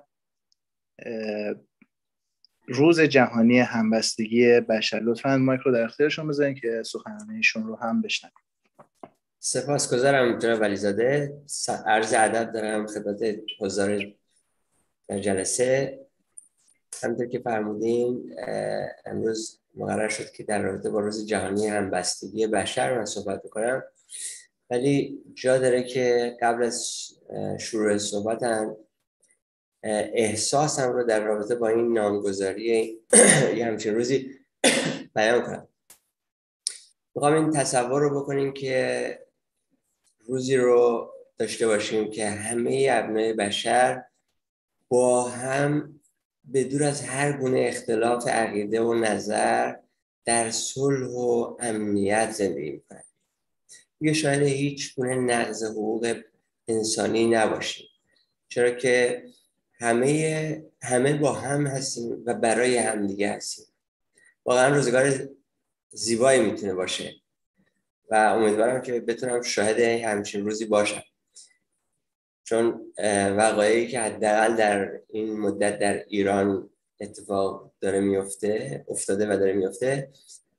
روز جهانی همبستگی بشر. لطفاً مایک رو در اختیارشون بذارین که سخنرانیشون رو هم بشنویم. سپاسگزارم جناب علیزاده. عرض ادب دارم خدمت حضار در جلسه. همونطور که فرمودین امروز مقرر شد که در رابطه با روز جهانی همبستگی بشر من صحبت بکنم، ولی جا داره که قبل از شروع صحبتم احساسم رو در رابطه با این نامگذاری یه همچین روزی بیان کنم. میخوام این تصور رو بکنیم که روزی رو داشته باشیم که همه ابنای بشر با هم بدور از هر گونه اختلاف عقیده و نظر در صلح و امنیت زندگی میکنن. دیگه شاید هیچ گونه نقض حقوق انسانی نباشیم، چرا که همه همه با هم هستیم و برای هم دیگه هستیم. واقعا روزگار زیبایی میتونه باشه و امیدوارم که بتونم شاهد همچین روزی باشم، چون وقایعی که حداقل در این مدت در ایران اتفاق داره میفته افتاده و داره میفته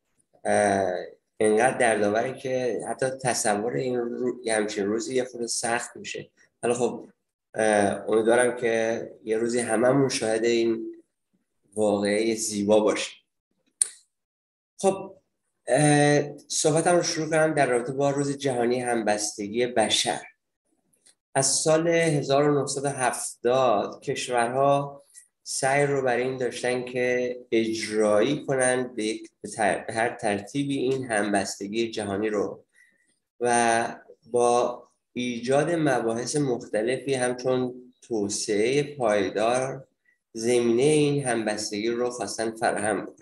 اینقدر دردآوره که حتی تصور این رو... همچین روزی یه خورده سخت میشه. حالا خب امیدوارم که یه روزی هممون شاهد این واقعه زیبا باشیم. خب صحبتم رو شروع کنم در رابطه با روز جهانی همبستگی بشر. از سال هزار و نهصد و هفتاد کشورها سعی رو برای این داشتن که اجرایی کنن به هر ترتیبی این همبستگی جهانی رو و با ایجاد مباحث مختلفی همچون توسعه پایدار زمینه این همبستگی رو خواستن فراهم کنن.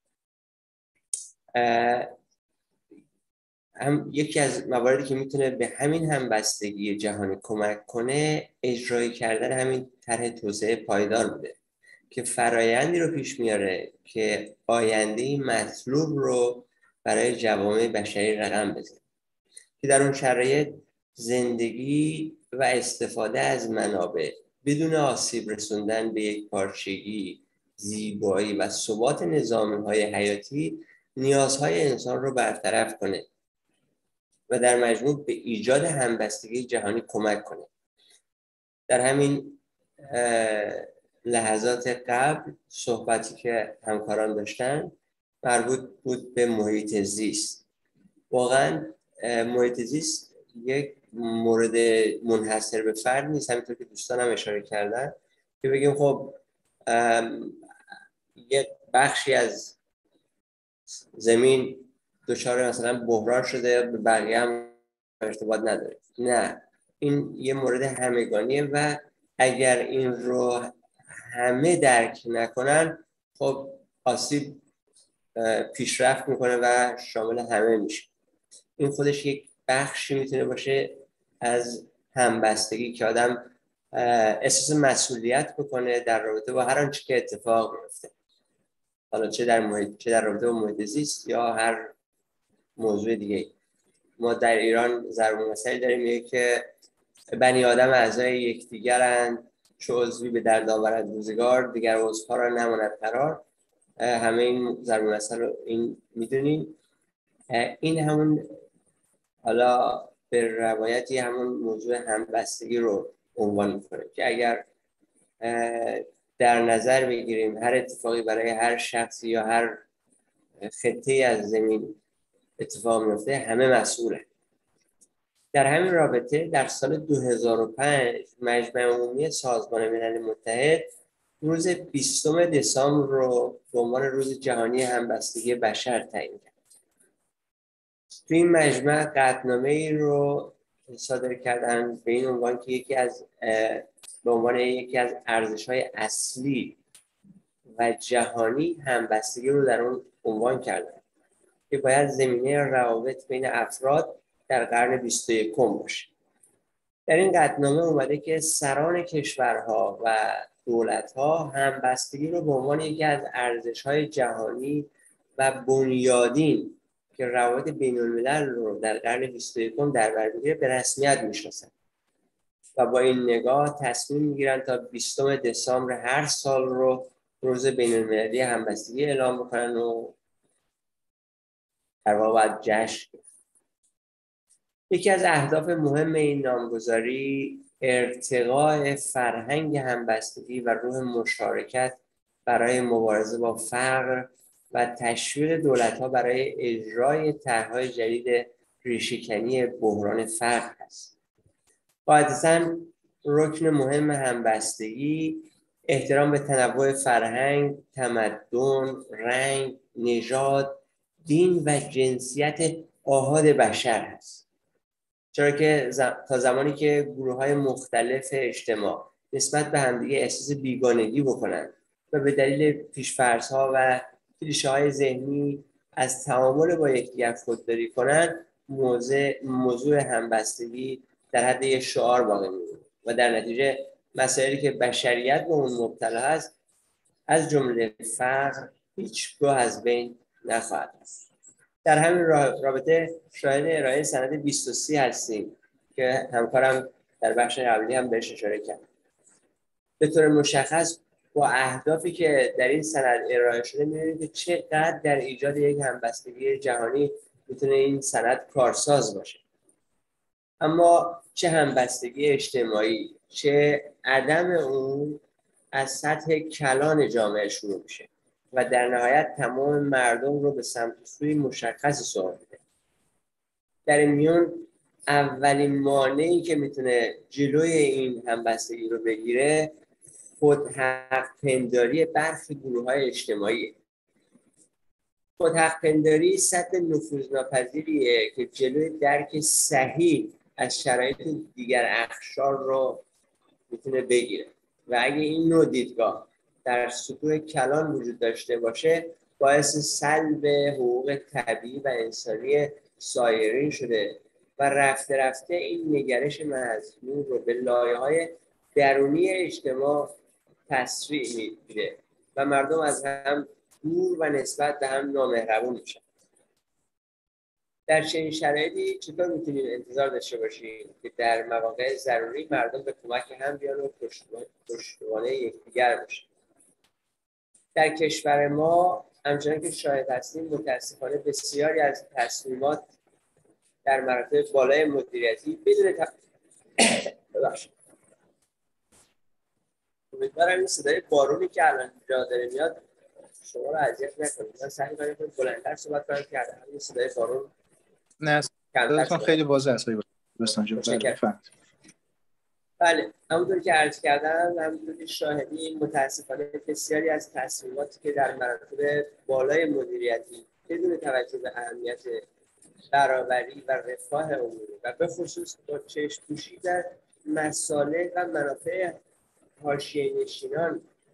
هم یکی از مواردی که میتونه به همین همبستگی جهانی کمک کنه اجرایی کردن همین طرح توسعه پایدار بوده که فرایندی رو پیش میاره که آینده مطلوب رو برای جوامع بشری رقم بزنه که در اون شرایط زندگی و استفاده از منابع بدون آسیب رسوندن به یک پارچگی، زیبایی و ثبات نظام‌های حیاتی نیازهای انسان رو برطرف کنه و در مجموع به ایجاد همبستگی جهانی کمک کنه. در همین لحظات قبل صحبتی که همکاران داشتن مربوط بود به محیط زیست. واقعا محیط زیست یک مورد منحصر به فرد نیست، همینطور که دوستانم اشاره کردن که بگیم خب یک بخشی از زمین دچار مثلا بحران شده به بقیه هم ارتباط نداره. نه، این یه مورد همگانیه و اگر این رو همه درک نکنن، خب آسیب پیشرفت میکنه و شامل همه میشه. این خودش یک بخشی میتونه باشه از همبستگی که آدم احساس مسئولیت بکنه در رابطه با هر آنچه که اتفاق میفته، حالا چه در محیط، چه در رابطه با محیط زیست یا هر موضوع دیگه. ما در ایران ضرب المثلی داریم میگه که بنی آدم اعضای یکدیگرند، چو عضوی به درد آورد روزگار، دیگر عضوها را نماند قرار. همه این ضرب المثل رو این میدونیم. این همون حالا به روایتی همون موضوع همبستگی رو عنوان میکنه که اگر در نظر بگیریم هر اتفاقی برای هر شخصی یا هر خطه‌ای از زمین اتفاق میفته، همه مسئوله. در همین رابطه در سال دو هزار و پنج مجمع عمومی سازمان ملل متحد روز بیستم دسامبر رو به عنوان روز جهانی همبستگی بشر تعیین کرد. تو این مجمع قطعنامه‌ای رو صادر کردن به این عنوان که یکی از به عنوان یکی از ارزش‌های اصلی و جهانی همبستگی رو در اون عنوان کردن که باید زمینه روابط بین افراد در قرن بیست و یکم باشه. در این قطعنامه اومده که سران کشورها و دولت‌ها همبستگی رو به عنوان یکی از ارزش‌های جهانی و بنیادین که روابط بین‌الملل رو در قرن بیست و یکم در بر می‌گیره به رسمیت می‌شناسن و با این نگاه تصمیم می‌گیرن تا بیستم دسامبر هر سال رو روز بین‌المللی همبستگی اعلام بکنن و در واقع جشن. یکی از اهداف مهم این نامگذاری ارتقاء فرهنگ همبستگی و روح مشارکت برای مبارزه با فقر و تشویق دولت‌ها برای اجرای طرح‌های جدید ریشه‌کنی بحران فقر است. قاعدتاً رکن مهم همبستگی احترام به تنوع فرهنگ، تمدن، رنگ، نژاد، دین و جنسیت آحاد بشر است. چرا که تا زمانی که گروه‌های مختلف اجتماع نسبت به همدیگه احساس بیگانگی بکنند و به دلیل پیش‌فرض‌ها و کلیشه‌های ذهنی از تعامل با یکدیگر خودداری کنند، موضوع موضوع همبستگی در حد یک شعار باقی می‌مونه و در نتیجه مسائلی که بشریت به اون مبتلا است از جمله فقر هیچگاه از بین نخواهد رفت. در همین رابطه شاهد ارائه سند بیست و سه هستیم که همکارم در بخش قبلی هم بهش اشاره کرد. به طور مشخص با اهدافی که در این سند ارائه شده می‌بینید که چقدر در ایجاد یک همبستگی جهانی میتونه این سند کارساز باشه. اما چه همبستگی اجتماعی، چه عدم اون از سطح کلان جامعه شروع میشه و در نهایت تمام مردم رو به سمت سوی مشخص سوق میده. در این میون اولین مانعی که میتونه جلوی این همبستگی رو بگیره خودحق پنداری برخی گروه‌های اجتماعی. خودحق پنداری سطح نفوذناپذیریه که جلوی درک صحیح از شرایط دیگر اقشار رو میتونه بگیره و اگه این نوع دیدگاه در سطوح کلان وجود داشته باشه باعث سلب حقوق طبیعی و انسانی سایرین شده و رفته رفته این نگرش مذموم رو به لایه‌های درونی اجتماع تسریع میده و مردم از هم دور و نسبت به هم نامهربون میشن. در چنین شرایطی چطور میتونیم انتظار داشته باشیم که در مواقع ضروری مردم به کمک هم بیان و پشتوانه یکدیگر باشن؟ در کشور ما همچنان که شاهد هستیم متاسفانه بسیاری از تصمیمات در مراتب بالای مدیریتی بدون ت... ببخشید. امیدوارم این صدای بارونی که الان جا داره میاد شما رو اذیت نکنه. من سعی می‌کنم که بلندتر صحبت کنم که الان صدای بارون نه صداتون خیلی واضحه است دوستان جون. بله همونطور که عرض کردم همونطور که شاهدیم متاسفانه بسیاری از تصمیماتی که در مراتب بالای مدیریتی بدون توجه به اهمیت برابری و رفاه عمومی و به خصوص با چشم‌پوشی در مصالح و منافع حاشیه‌نشینان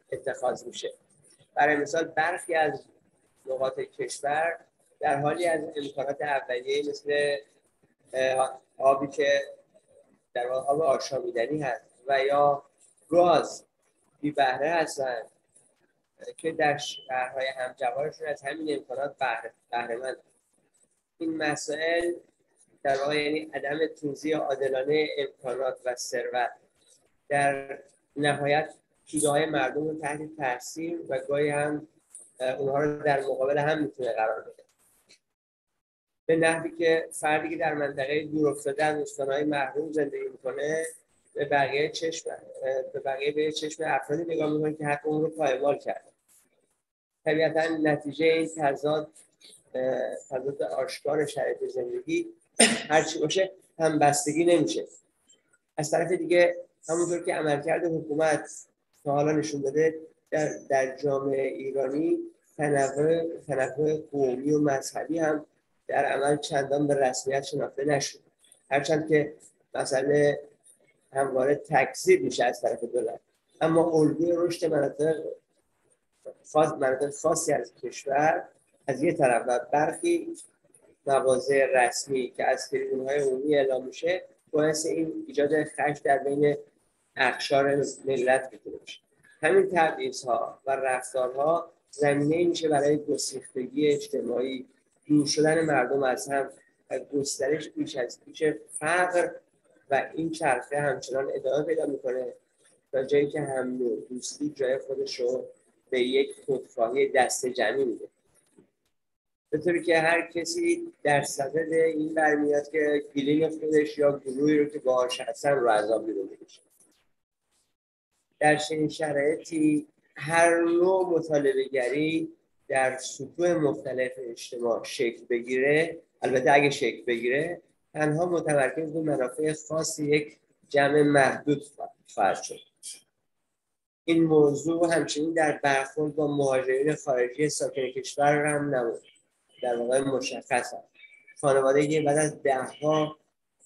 اتخاذ میشه. برای مثال برخی از نقاط کشور در حالی از امکانات اولیه مثل آبی که در واقع آب آشامیدنی هست و یا گاز بی بهره هستن که در شهرهای همجوارشون از همین امکانات بهره مند. این مسائل در واقع یعنی عدم توزیع عادلانه امکانات و ثروت در نهایت توده مردم رو تحت تاثیر و گاهی هم اونها رو در مقابل هم میتونه قرار بده، به نحوی که فردی که در منطقه دور افتاده از استانهای محروم زندگی میکنه به بقیه چشم به بقیه به چشم افرادی نگاه میکنه که حق اون رو پایمال کرده. طبیعتا نتیجه این تضاد تضاد آشکار شرایط زندگی هرچی باشه همبستگی نمیشه. از طرف دیگه همونطور که عملکرد حکومت تا حالا نشون داده در, در جامعه ایرانی تنوع تنوع قومی و مذهبی هم در عمل چندان به رسمیت شناخته نشد، هرچند که مسئله همواره تکذیب میشه از طرف دولت، اما الگوی رشد مناطق خاص مناطق خاصی از کشور از یک طرف و برخی مواضع رسمی که از تریبون‌های عمومی اعلام میشه باعث این ایجاد خشم در بین اقشار ملت میتونه بشه. همین تبعیض‌ها و رفتارها زمینه‌ای میشه برای گسیختگی اجتماعی، دور شدن مردم از هم و گسترش بیش از پیش فقر و این چرخه همچنان ادامه پیدا میکنه تا جایی که هم نوع دوستی جای خودش رو به یک خودخواهی دست جمعی میده، به طوری که هر کسی در صدد این برمیاد که گلین خودش یا گروهی رو که باهاش هستن رو از آب بیرون بکشه. در چنین شرایطی هر نوع مطالبه گری در سطوح مختلف اجتماع شکل بگیره، البته اگه شکل بگیره تنها متمرکز به منافع خاص یک جمع محدود خواهد شد. این موضوع همچنین در برخورد با مهاجرین خارجی ساکن کشور هم نمود در واقع مشخص هست. خانواده که بعد از ده ها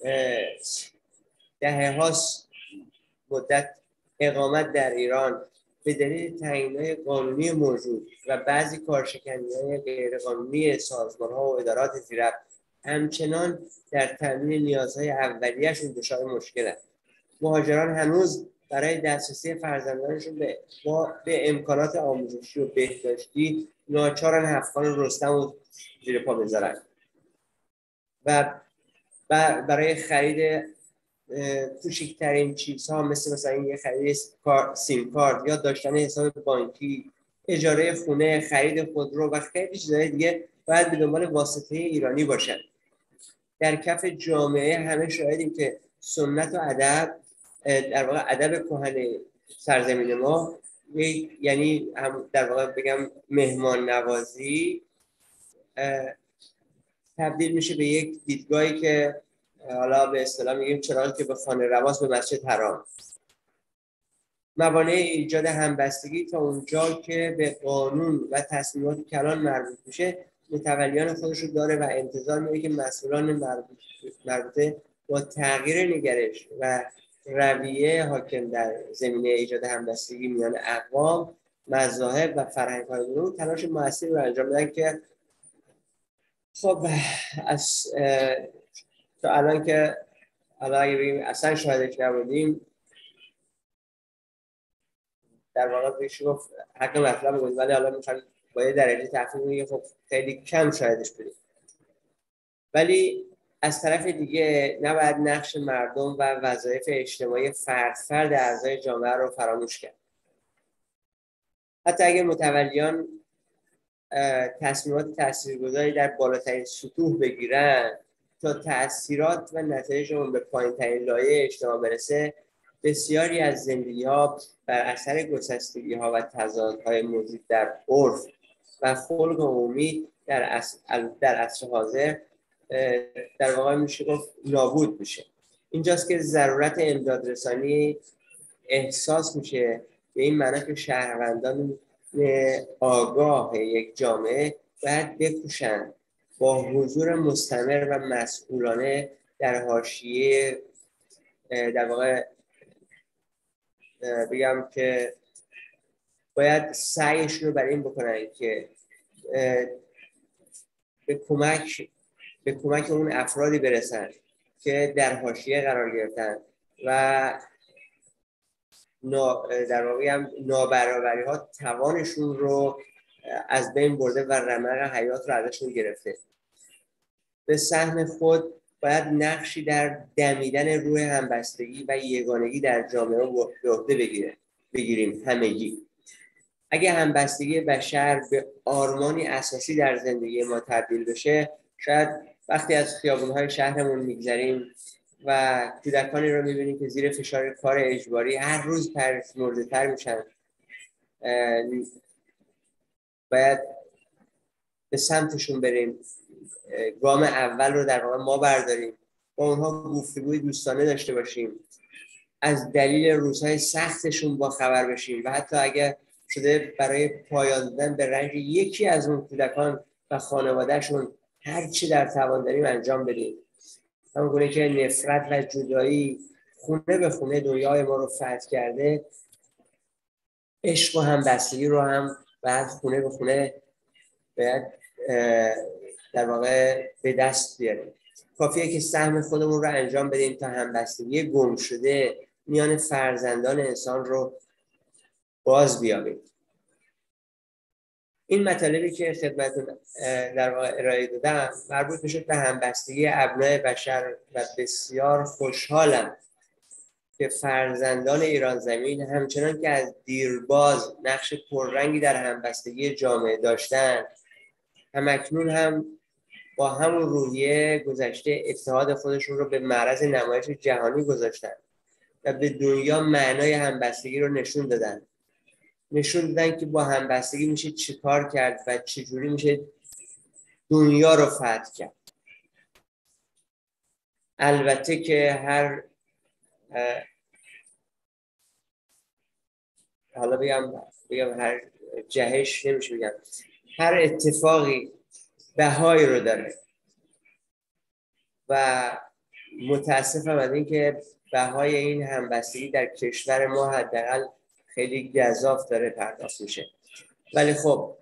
دهه هاست مدت اقامت در ایران به دلیل تعیین‌های قانونی موجود و بعضی کارشکنی‌های غیرقانونی سازمان‌ها و ادارات زیربط همچنان در تامین نیازهای اولیه‌شون دچار مشکلند. مهاجران هنوز برای دسترسی فرزندانشون به به امکانات آموزشی و بهداشتی ناچارن افغان رستم رو زیر پا بذارن و برای خرید کوچکترین چیزها مثل مثلا یه خرید سیم کارت یا داشتن حساب بانکی، اجاره خونه، خرید خودرو و خیلی چیزهای دیگه باید به دنبال واسطه ایرانی باشن. در کف جامعه همه شاهدیم که سنت و ادب، در واقع ادب کهن سرزمین ما، یعنی هم در واقع بگم مهمان نوازی، تبدیل میشه به یک دیدگاهی که حالا به اصطلاح میگیم چراغی که به خانه رواست به مسجد حرام. موانع ایجاد همبستگی تا اونجا که به قانون و تصمیمات کلان مربوط میشه متولیان خودش رو داره و انتظار میره که مسئولان مربوطه با تغییر نگرش و رویه حاکم در زمینه ایجاد همبستگی میان اقوام، مذاهب و فرهنگ‌های گوناگون تلاش موثری رو انجام بدن که خب از تا الان که الان اگه بگیم اصلا شاهدش نبودیم در واقع بهش گفت حق مطلب بود، ولی حالا میخوایم با یه درجه تفصیل میگه خب خیلی کم شاهدش بودیم. ولی از طرف دیگه نباید نقش مردم و وظایف اجتماعی فرد فرد اعضای جامعه رو فراموش کرد. حتی اگه متولیان تصمیمات تاثیرگذاری در بالاترین سطوح بگیرن تا تأثیرات و نتایجشون به پایین‌ترین لایه اجتماع برسه، بسیاری از زندگی‌ها بر اثر گسستگی‌ها و تضادهای موجود در عرف و خلق عمومی در عصر در عصر حاضر در واقع میشه گفت نابود میشه. اینجاست که ضرورت امدادرسانی احساس میشه، به این معنی که شهروندان آگاه یک جامعه باید بکوشند با حضور مستمر و مسئولانه در حاشیه، در واقع بگم که باید سعیشون رو برای این بکنن که به کمک به کمک اون افرادی برسن که در حاشیه قرار گرفتن و در واقع هم نابرابری ها توانشون رو از بین برده و رمق حیات رو ازشون گرفته. به سهم خود باید نقشی در دمیدن روح همبستگی و یگانگی در جامعه به عهده بگیره بگیریم همگی. اگه همبستگی بشر به آرمانی اساسی در زندگی ما تبدیل بشه، شاید وقتی از خیابون‌های شهرمون میگذریم و کودکانی رو میبینیم که زیر فشار کار اجباری هر روز پژمرده‌تر میشن، باید به سمتشون بریم، گام اول رو در واقع ما برداریم، با اونها گفتگوی دوستانه داشته باشیم، از دلیل روزهای سختشون با خبر بشیم و حتی اگه شده برای پایان دادن به رنج یکی از اون کودکان و خانوادهشون هر چی در توان داریم انجام بدیم. همونگونه که نفرت و جدایی خونه به خونه دنیای ما رو فتح کرده، عشق و همبستگی رو هم بعد خونه به خونه باید در واقع به دست بیاریم. کافیه که سهم خودمون رو انجام بدیم تا همبستگی گم شده میان فرزندان انسان رو باز بیابیم. این مطالبی که خدمتتون در واقع ارائه دادم مربوط میشه به همبستگی ابنای بشر و بسیار خوشحالم که فرزندان ایران زمین همچنان که از دیرباز نقش پررنگی در همبستگی جامعه داشتن، همکنون هم با همون روحیه گذشته اتحاد خودشون رو به معرض نمایش جهانی گذاشتن و به دنیا معنای همبستگی رو نشون دادن. نشون دادن که با همبستگی میشه چی کار کرد و چجوری میشه دنیا رو فتح کرد. البته که هر حالا بگم بگم هر جهش نمیشه بگم، هر اتفاقی بهایی رو داره و متاسفم از این که بهای این همبستگی در کشور ما حداقل خیلی گزاف داره پرداخت میشه. ولی خب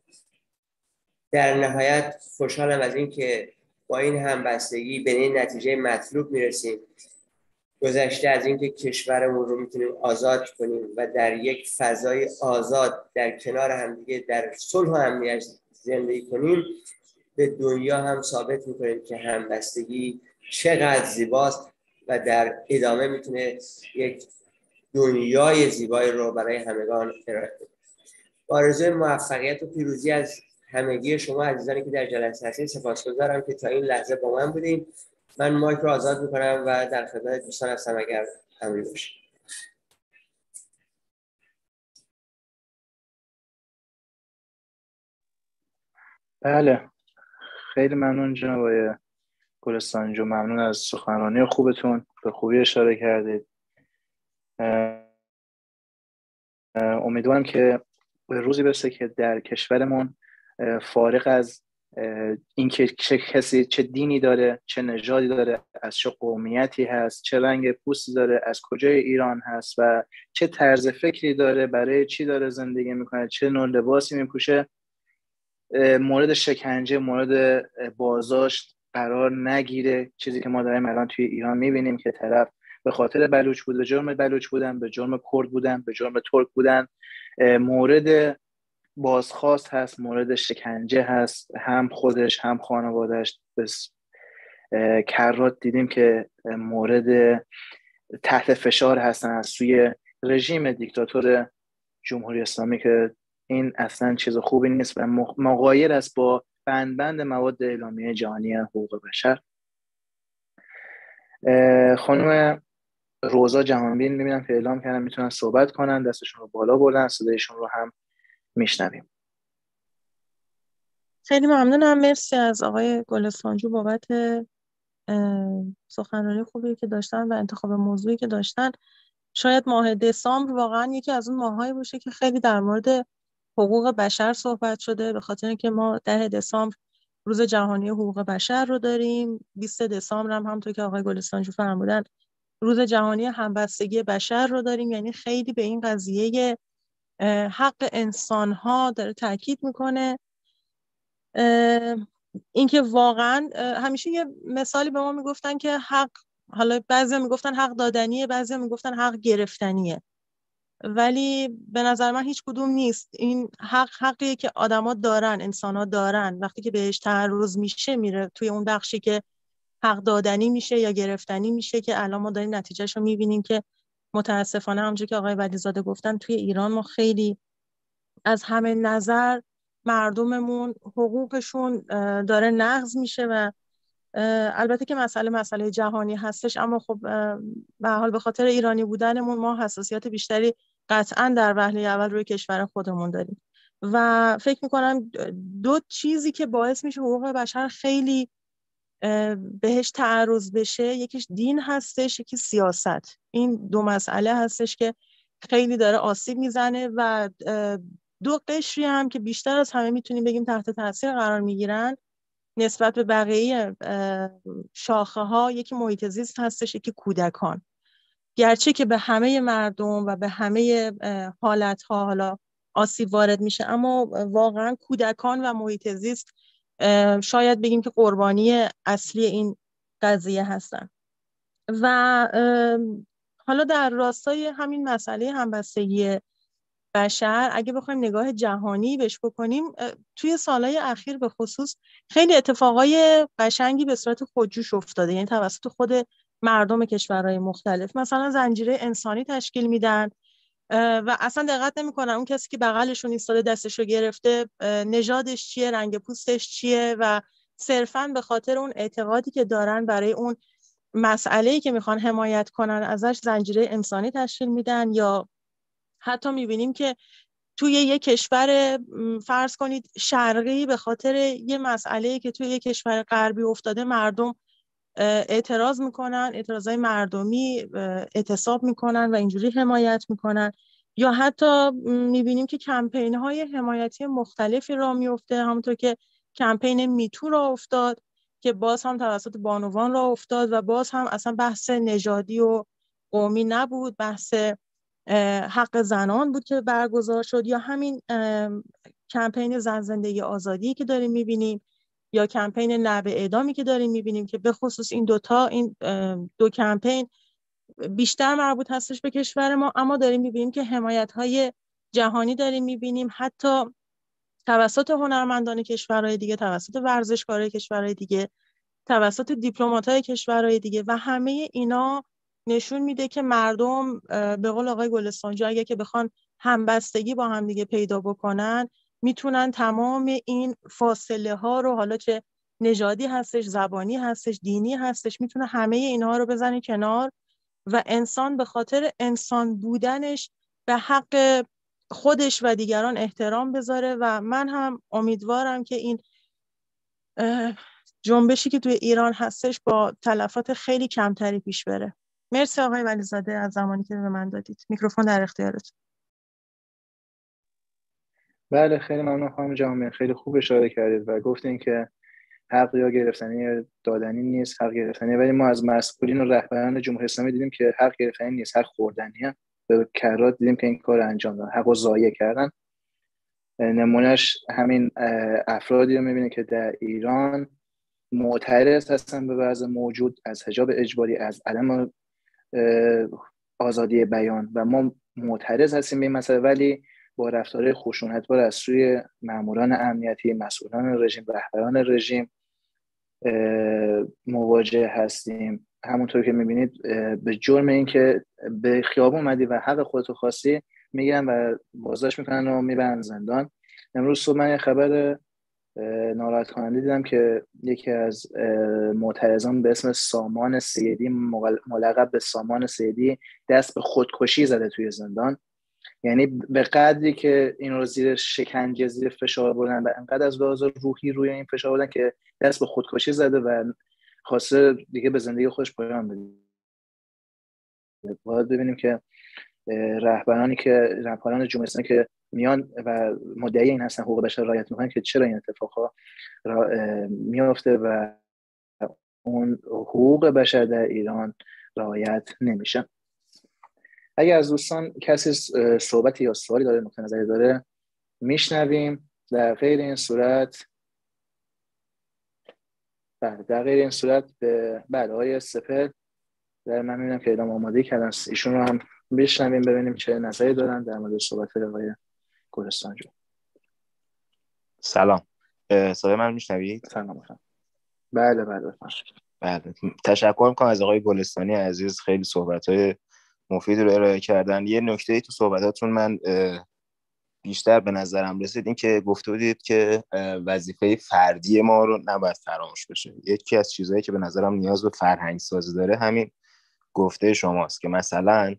در نهایت خوشحالم از این که با این همبستگی به این نتیجه مطلوب میرسیم. گذشته از این که کشورمون رو میتونیم آزاد کنیم و در یک فضای آزاد در کنار همدیگه در صلح و امنیت زندگی کنیم، به دنیا هم ثابت میکنیم که همبستگی چقدر زیباست و در ادامه میتونه یک دنیای زیبایی رو برای همگان ارائه بده. با آرزوی موفقیت و پیروزی از همگی شما عزیزانی که در جلسه هستید سپاسگزارم که تا این لحظه با من بودین. من مایک رو آزاد میکنم و در خدمت دوستان هستم اگر امری باشه. بله، خیلی ممنون جناب آقای گلستانجو، ممنون از سخنرانی خوبتون، به خوبی اشاره کردید. امیدوارم که به روزی برسه که در کشورمون فارغ از اینکه چه کسی چه دینی داره، چه نژادی داره، از چه قومیتی هست، چه رنگ پوستی داره، از کجای ایران هست و چه طرز فکری داره، برای چی داره زندگی میکنه، چه نوع لباسی میپوشه، مورد شکنجه، مورد بازداشت قرار نگیره. چیزی که ما داریم الان توی ایران میبینیم که طرف به خاطر بلوچ بود، به جرم بلوچ بودن، به جرم کرد بودن، به جرم ترک بودن، مورد بازخواست هست، مورد شکنجه هست، هم خودش هم خانوادهش. بس کرات دیدیم که مورد تحت فشار هستن از سوی رژیم دیکتاتور جمهوری اسلامی که این اصلا چیز خوبی نیست و مغایر است با بند بند مواد اعلامیه جهانی حقوق بشر. خانم روزا جهانبین میبینم که اعلام کردن میتونن صحبت کنن، دستشون رو بالا بردن، صدایشون رو هم میشنویم. خیلی ممنونم، مرسی از آقای گلستانجو بابت سخنرانی خوبی که داشتن و انتخاب موضوعی که داشتن. شاید ماه دسامبر واقعا یکی از اون ماهایی باشه که خیلی در مورد حقوق بشر صحبت شده، به خاطر اینکه ما ده دسامبر روز جهانی حقوق بشر رو داریم. بیست دسامبر هم همونطور که آقای گلستانجو فرمودن روز جهانی همبستگی بشر رو داریم. یعنی خیلی به این قضیه حق انسان ها داره تاکید میکنه. اینکه واقعا همیشه یه مثالی به ما میگفتن که حق، حالا بعضیا میگفتن حق دادنیه، بعضیا میگفتن حق گرفتنیه، ولی به نظر من هیچ کدوم نیست. این حق حقیه که آدما دارن، انسان‌ها دارن. وقتی که بهش تعرض میشه میره توی اون بخشی که حق دادنی میشه یا گرفتنی میشه، که الان ما داریم نتیجهش رو میبینیم که متاسفانه همونجوری که آقای ولیزاده گفتن توی ایران ما خیلی از همه نظر مردممون حقوقشون داره نقض میشه و البته که مسئله مسئله جهانی هستش، اما خب به حال به خاطر ایرانی بودنمون ما حساسیت بیشتری قطعا در وهله اول روی کشور خودمون داریم و فکر میکنم دو چیزی که باعث میشه حقوق بشر خیلی بهش تعرض بشه، یکیش دین هستش، یکی سیاست. این دو مسئله هستش که خیلی داره آسیب میزنه و دو قشری هم که بیشتر از همه میتونیم بگیم تحت تاثیر قرار میگیرن نسبت به بقیه شاخه ها، یکی محیط زیست هستش، یکی کودکان. گرچه که به همه مردم و به همه حالت ها حالا آسیب وارد میشه، اما واقعا کودکان و محیط زیست شاید بگیم که قربانی اصلی این قضیه هستن. و حالا در راستای همین مسئله همبستگی بشر اگه بخوایم نگاه جهانی بهش بکنیم، توی سالهای اخیر به خصوص خیلی اتفاقای قشنگی به صورت خودجوش افتاده، یعنی توسط خود مردم کشورهای مختلف. مثلا زنجیره انسانی تشکیل میدن و اصلا دقت نمی‌کنن اون کسی که بغلشون ایستاده دستشو گرفته نژادش چیه، رنگ پوستش چیه، و صرفاً به خاطر اون اعتقادی که دارن برای اون مسئله‌ای که میخوان حمایت کنن ازش زنجیره انسانی تشکیل میدن. یا حتی میبینیم که توی یک کشور فرض کنید شرقی به خاطر یه مسئله‌ای که توی یک کشور غربی افتاده مردم اعتراض میکنن، اعتراضای مردمی اعتصاب میکنن و اینجوری حمایت میکنن. یا حتی میبینیم که کمپین های حمایتی مختلفی راه میفته، همونطور که کمپین میتو راه افتاد که باز هم توسط بانوان راه افتاد و باز هم اصلا بحث نژادی و قومی نبود، بحث حق زنان بود که برگزار شد. یا همین کمپین زن زندگی آزادی که داریم میبینیم، یا کمپین نبع اعدامی که داریم میبینیم که به خصوص این دوتا این دو کمپین بیشتر مربوط هستش به کشور ما، اما داریم میبینیم که حمایت‌های جهانی داریم میبینیم، حتی توسط هنرمندان کشورهای دیگه، توسط ورزشکارای کشورهای دیگه، توسط دیپلمات‌های کشورهای دیگه، و همه اینا نشون میده که مردم به قول آقای گلستانجو اگه که بخوان همبستگی با هم دیگه پیدا بکنن میتونن تمام این فاصله ها رو، حالا چه نژادی هستش، زبانی هستش، دینی هستش، میتونه همه اینها رو بزنه کنار و انسان به خاطر انسان بودنش به حق خودش و دیگران احترام بذاره. و من هم امیدوارم که این جنبشی که توی ایران هستش با تلفات خیلی کمتری پیش بره. مرسی آقای ولیزاده از زمانی که به من دادید. میکروفون در اختیارتون. بله خیلی ممنون خانم جامعه، خیلی خوب اشاره کردید و گفتین که حق یا گرفتنی یا دادنی نیست، حق گرفتنی. ولی ما از مسئولین و رهبران جمهوری اسلامی دیدیم که حق گرفتنی نیست، حق خوردنیه. به کرات دیدیم که این کار انجام دادن، حقو ضایع کردن. نمونهش همین افرادی رو می‌بینید که در ایران معترض هستن به وضع موجود، از حجاب اجباری، از عدم آزادی بیان، و ما معترض هستیم به این مسئله، ولی با رفتار خشونت‌بار از سوی ماموران امنیتی، مسئولان رژیم، رهبران رژیم مواجه هستیم. همونطور که می‌بینید به جرم اینکه به خیابون اومدی و حق خودتو خواستی میگن و بازداشت میکنن و میبرن زندان. امروز صبح من یه خبر ناراحت کننده دیدم که یکی از معترضان به اسم سامان سیدی، ملقب به سامان سیدی، دست به خودکشی زده توی زندان. یعنی به قدری که این رو زیر شکنجه، زیر فشار بردن و انقدر از لحاظ روحی روی این فشار بردن که دست به خودکشی زده و خواسته دیگه به زندگی خودش پایان بده. باید ببینیم که رهبرانی که رهبران جمهوری اسلامی که میان و مدعی این هستن حقوق بشر رعایت میکنن که چرا این اتفاقا میفته و اون حقوق بشر در ایران رعایت نمیشه. اگر از دوستان کسی صحبتی یا سوالی داره، نقطه نظری داره، میشنویم. در غیر این صورت بله در غیر این صورت به بله آقای سپر در من میبینم که اعلام آماده کردن، ایشون رو هم بشنویم ببینیم چه نظری دارن در مورد صحبت آقای گلستانجو. سلام، صدای من میشنوید؟ سلام بفرمایید. بله بله بله تشکر میکنم از آقای گلستانی عزیز، خیلی صحبت‌های مفید رو ارائه کردن. یه نکته تو صحبتاتون من بیشتر به نظرم رسید، این که گفته بودید که وظیفه فردی ما رو نباید فراموش بشه. یکی از چیزهایی که به نظرم نیاز به فرهنگ سازی داره همین گفته شماست که مثلا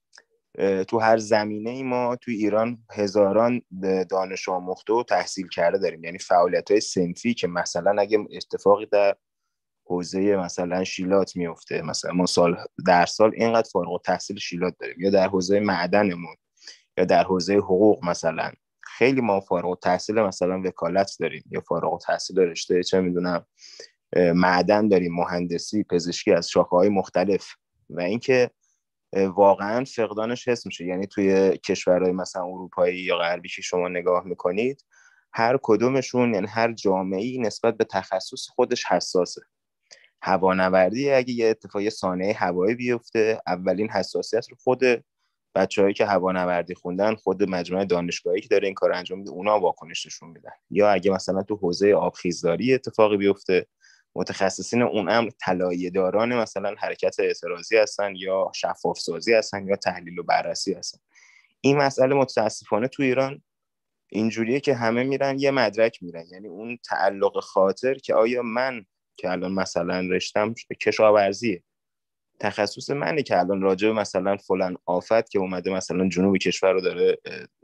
تو هر زمینه ای ما تو ایران هزاران دانش آموخته و تحصیل کرده داریم، یعنی فعالیت‌های صنفی که مثلا اگه اتفاقی در حوزه مثلا شیلات میفته، مثلا ما سال در سال اینقدر فارغ التحصیل شیلات داریم، یا در حوزه معدنمون یا در حوزه حقوق مثلا خیلی ما فارغ التحصیل مثلا وکالت داریم، یا فارغ التحصیل رشته چه میدونم معدن داریم، مهندسی، پزشکی از شاخه‌های مختلف. و اینکه واقعا فقدانش حس میشه، یعنی توی کشورهای مثلا اروپایی یا غربی که شما نگاه میکنید هر کدومشون، یعنی هر جامعه‌ای نسبت به تخصص خودش حساسه. هوانوردی اگه یه اتفاقی صانعه هوایی بیفته، اولین حساسیت رو خود بچه‌هایی که هوانوردی خوندن، خود مجموعه دانشگاهی که داره این کار انجام میده، اونا واکنش نشون میدن. یا اگه مثلا تو حوزه آبخیزداری اتفاقی بیفته، متخصصین اون امر طلایه داران مثلا حرکت اعتراضی هستن یا شفاف سازی هستن یا تحلیل و بررسی هستن. این مسئله متاسفانه تو ایران اینجوریه که همه میرن یه مدرک میرن، یعنی اون تعلق خاطر که آیا من که الان مثلا رشتم کشاورزیه، تخصص منه که الان راجع به مثلا فلان آفت که اومده مثلا جنوب کشور رو داره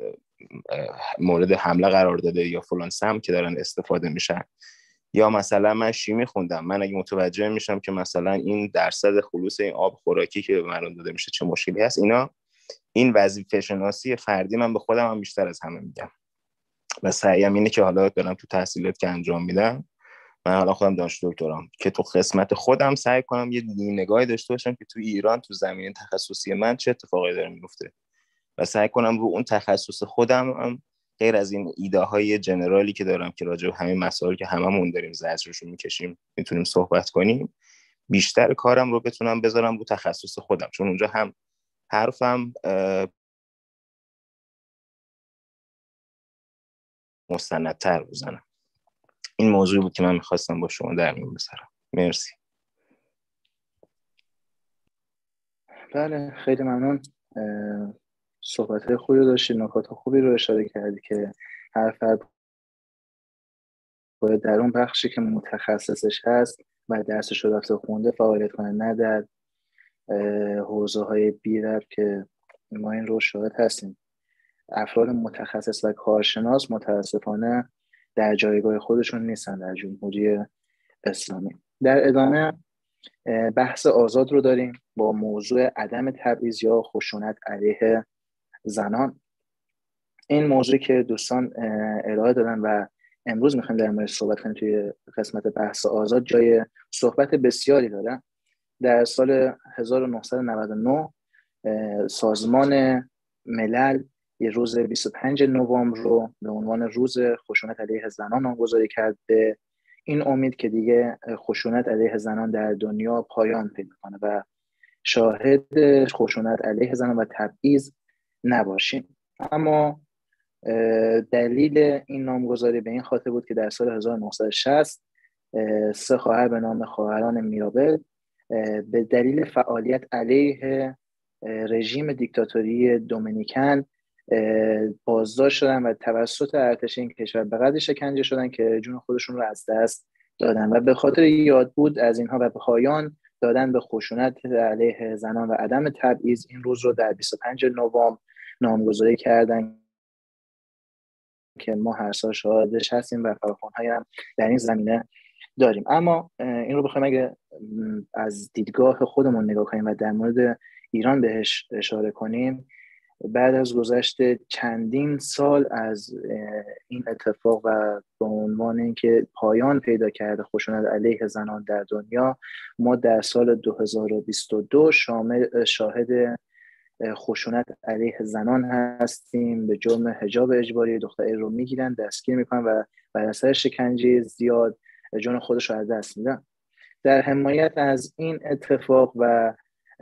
مورد حمله قرار داده، یا فلان سم که دارن استفاده میشن، یا مثلا من شیمی خوندم، من اگه متوجه میشم که مثلا این درصد خلوص این آب خوراکی که به من داده میشه چه مشکلی هست، اینا این وظیفه شناسی فردی من به خودم هم بیشتر از همه میگم و سعیم اینه که حالا دارم تو تحصیلات که انجام میدم، من حالا خودم دانش دکترام، که تو قسمت خودم سعی کنم یه نگاهی داشته باشم که تو ایران تو زمینه تخصصی من چه اتفاقی داره میفته و سعی کنم رو اون تخصص خودم هم غیر از این ایده های جنرالی که دارم که راجع به همین مسائل که هممون داریم زجرشو میکشیم میتونیم صحبت کنیم، بیشتر کارم رو بتونم بذارم رو تخصص خودم، چون اونجا هم حرفم مستندتر بزنم. این موضوعی بود که من میخواستم با شما در میون بذارم. مرسی. بله خیلی ممنون، صحبت خوبی رو داشتید، نکات خوبی رو اشاره کردی که هر فرد باید در اون بخشی که متخصصش هست و درسش رو رفته خونده فعالیت کنه، نه در حوزه های بی‌ربط که ما این رو شاهد هستیم. افراد متخصص و کارشناس متاسفانه در جایگاه خودشون نیستن در جمهوری اسلامی. در ادامه بحث آزاد رو داریم با موضوع عدم تبعیض یا خشونت علیه زنان. این موضوعی که دوستان ارائه دادن و امروز میخوایم در موردش صحبت کنیم توی قسمت بحث آزاد جای صحبت بسیاری داره. در سال هزار و نهصد و نود و نه سازمان ملل یه روز بیست و پنج نوامبر رو به عنوان روز خشونت علیه زنان نامگذاری کرد، به این امید که دیگه خشونت علیه زنان در دنیا پایان پیدا کنه و شاهد خشونت علیه زنان و تبعیض نباشیم. اما دلیل این نامگذاری به این خاطر بود که در سال هزار و نهصد و شصت سه خواهر به نام خواهران میرابل به دلیل فعالیت علیه رژیم دیکتاتوری دومینیکن بازداشت شدن و توسط ارتش این کشور به قدری شکنجه شدن که جون خودشون رو از دست دادن و به خاطر یاد بود از اینها و پایان دادن به خشونت علیه زنان و عدم تبعیض این روز رو در بیست و پنج نوامبر نامگذاری کردن که ما هر سال شاهدش هستیم و فراخوان‌هایی هم در این زمینه داریم. اما این رو بخوایم اگه از دیدگاه خودمون نگاه کنیم و در مورد ایران بهش اشاره کنیم، بعد از گذشت چندین سال از این اتفاق و به عنوان اینکه پایان پیدا کرده خشونت علیه زنان در دنیا، ما در سال دو هزار و بیست و دو شامل شاهد خشونت علیه زنان هستیم. به جرم حجاب اجباری دختری رو میگیرن، دستگیر میکنن و بر اثر شکنجه زیاد جون خودش رو از دست میدن. در حمایت از این اتفاق و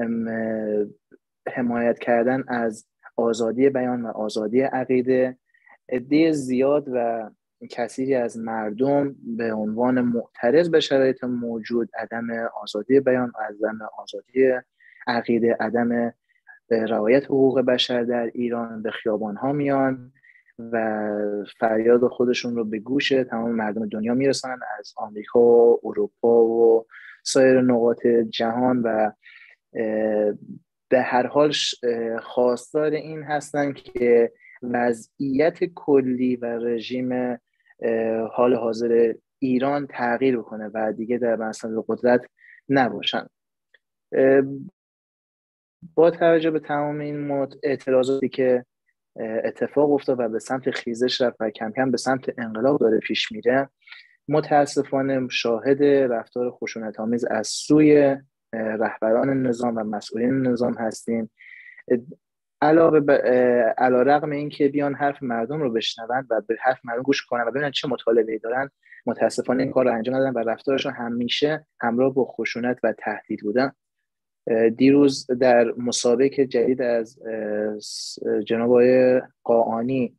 حمایت کردن از آزادی بیان و آزادی عقیده، عده زیاد و کثیری از مردم به عنوان معترض به شرایط موجود، عدم آزادی بیان، عدم آزادی عقیده، عدم رعایت حقوق بشر در ایران به خیابان‌ها میان و فریاد خودشون رو به گوش تمام مردم دنیا میرسن، از آمریکا و اروپا و سایر نقاط جهان، و به هر حال خواستار این هستن که وضعیت کلی و رژیم حال حاضر ایران تغییر بکنه و دیگه در مسند قدرت نباشن. با توجه به تمام این اعتراضاتی که اتفاق افتاد و به سمت خیزش رفت و کم کم به سمت انقلاب داره پیش میره، متاسفانه شاهد رفتار خشونت‌آمیز از سوی رهبران نظام و مسئولین نظام هستیم. علاوه علی‌رغم این که بیان حرف مردم رو بشنون و به حرف مردم گوش کنن و ببینن چه مطالبه‌ای دارن، متاسفانه این کار رو انجام ندادن و رفتارشون همیشه همراه با خشونت و تهدید بودن. دیروز در مسابقه جدید از جناب آقای قاآنی،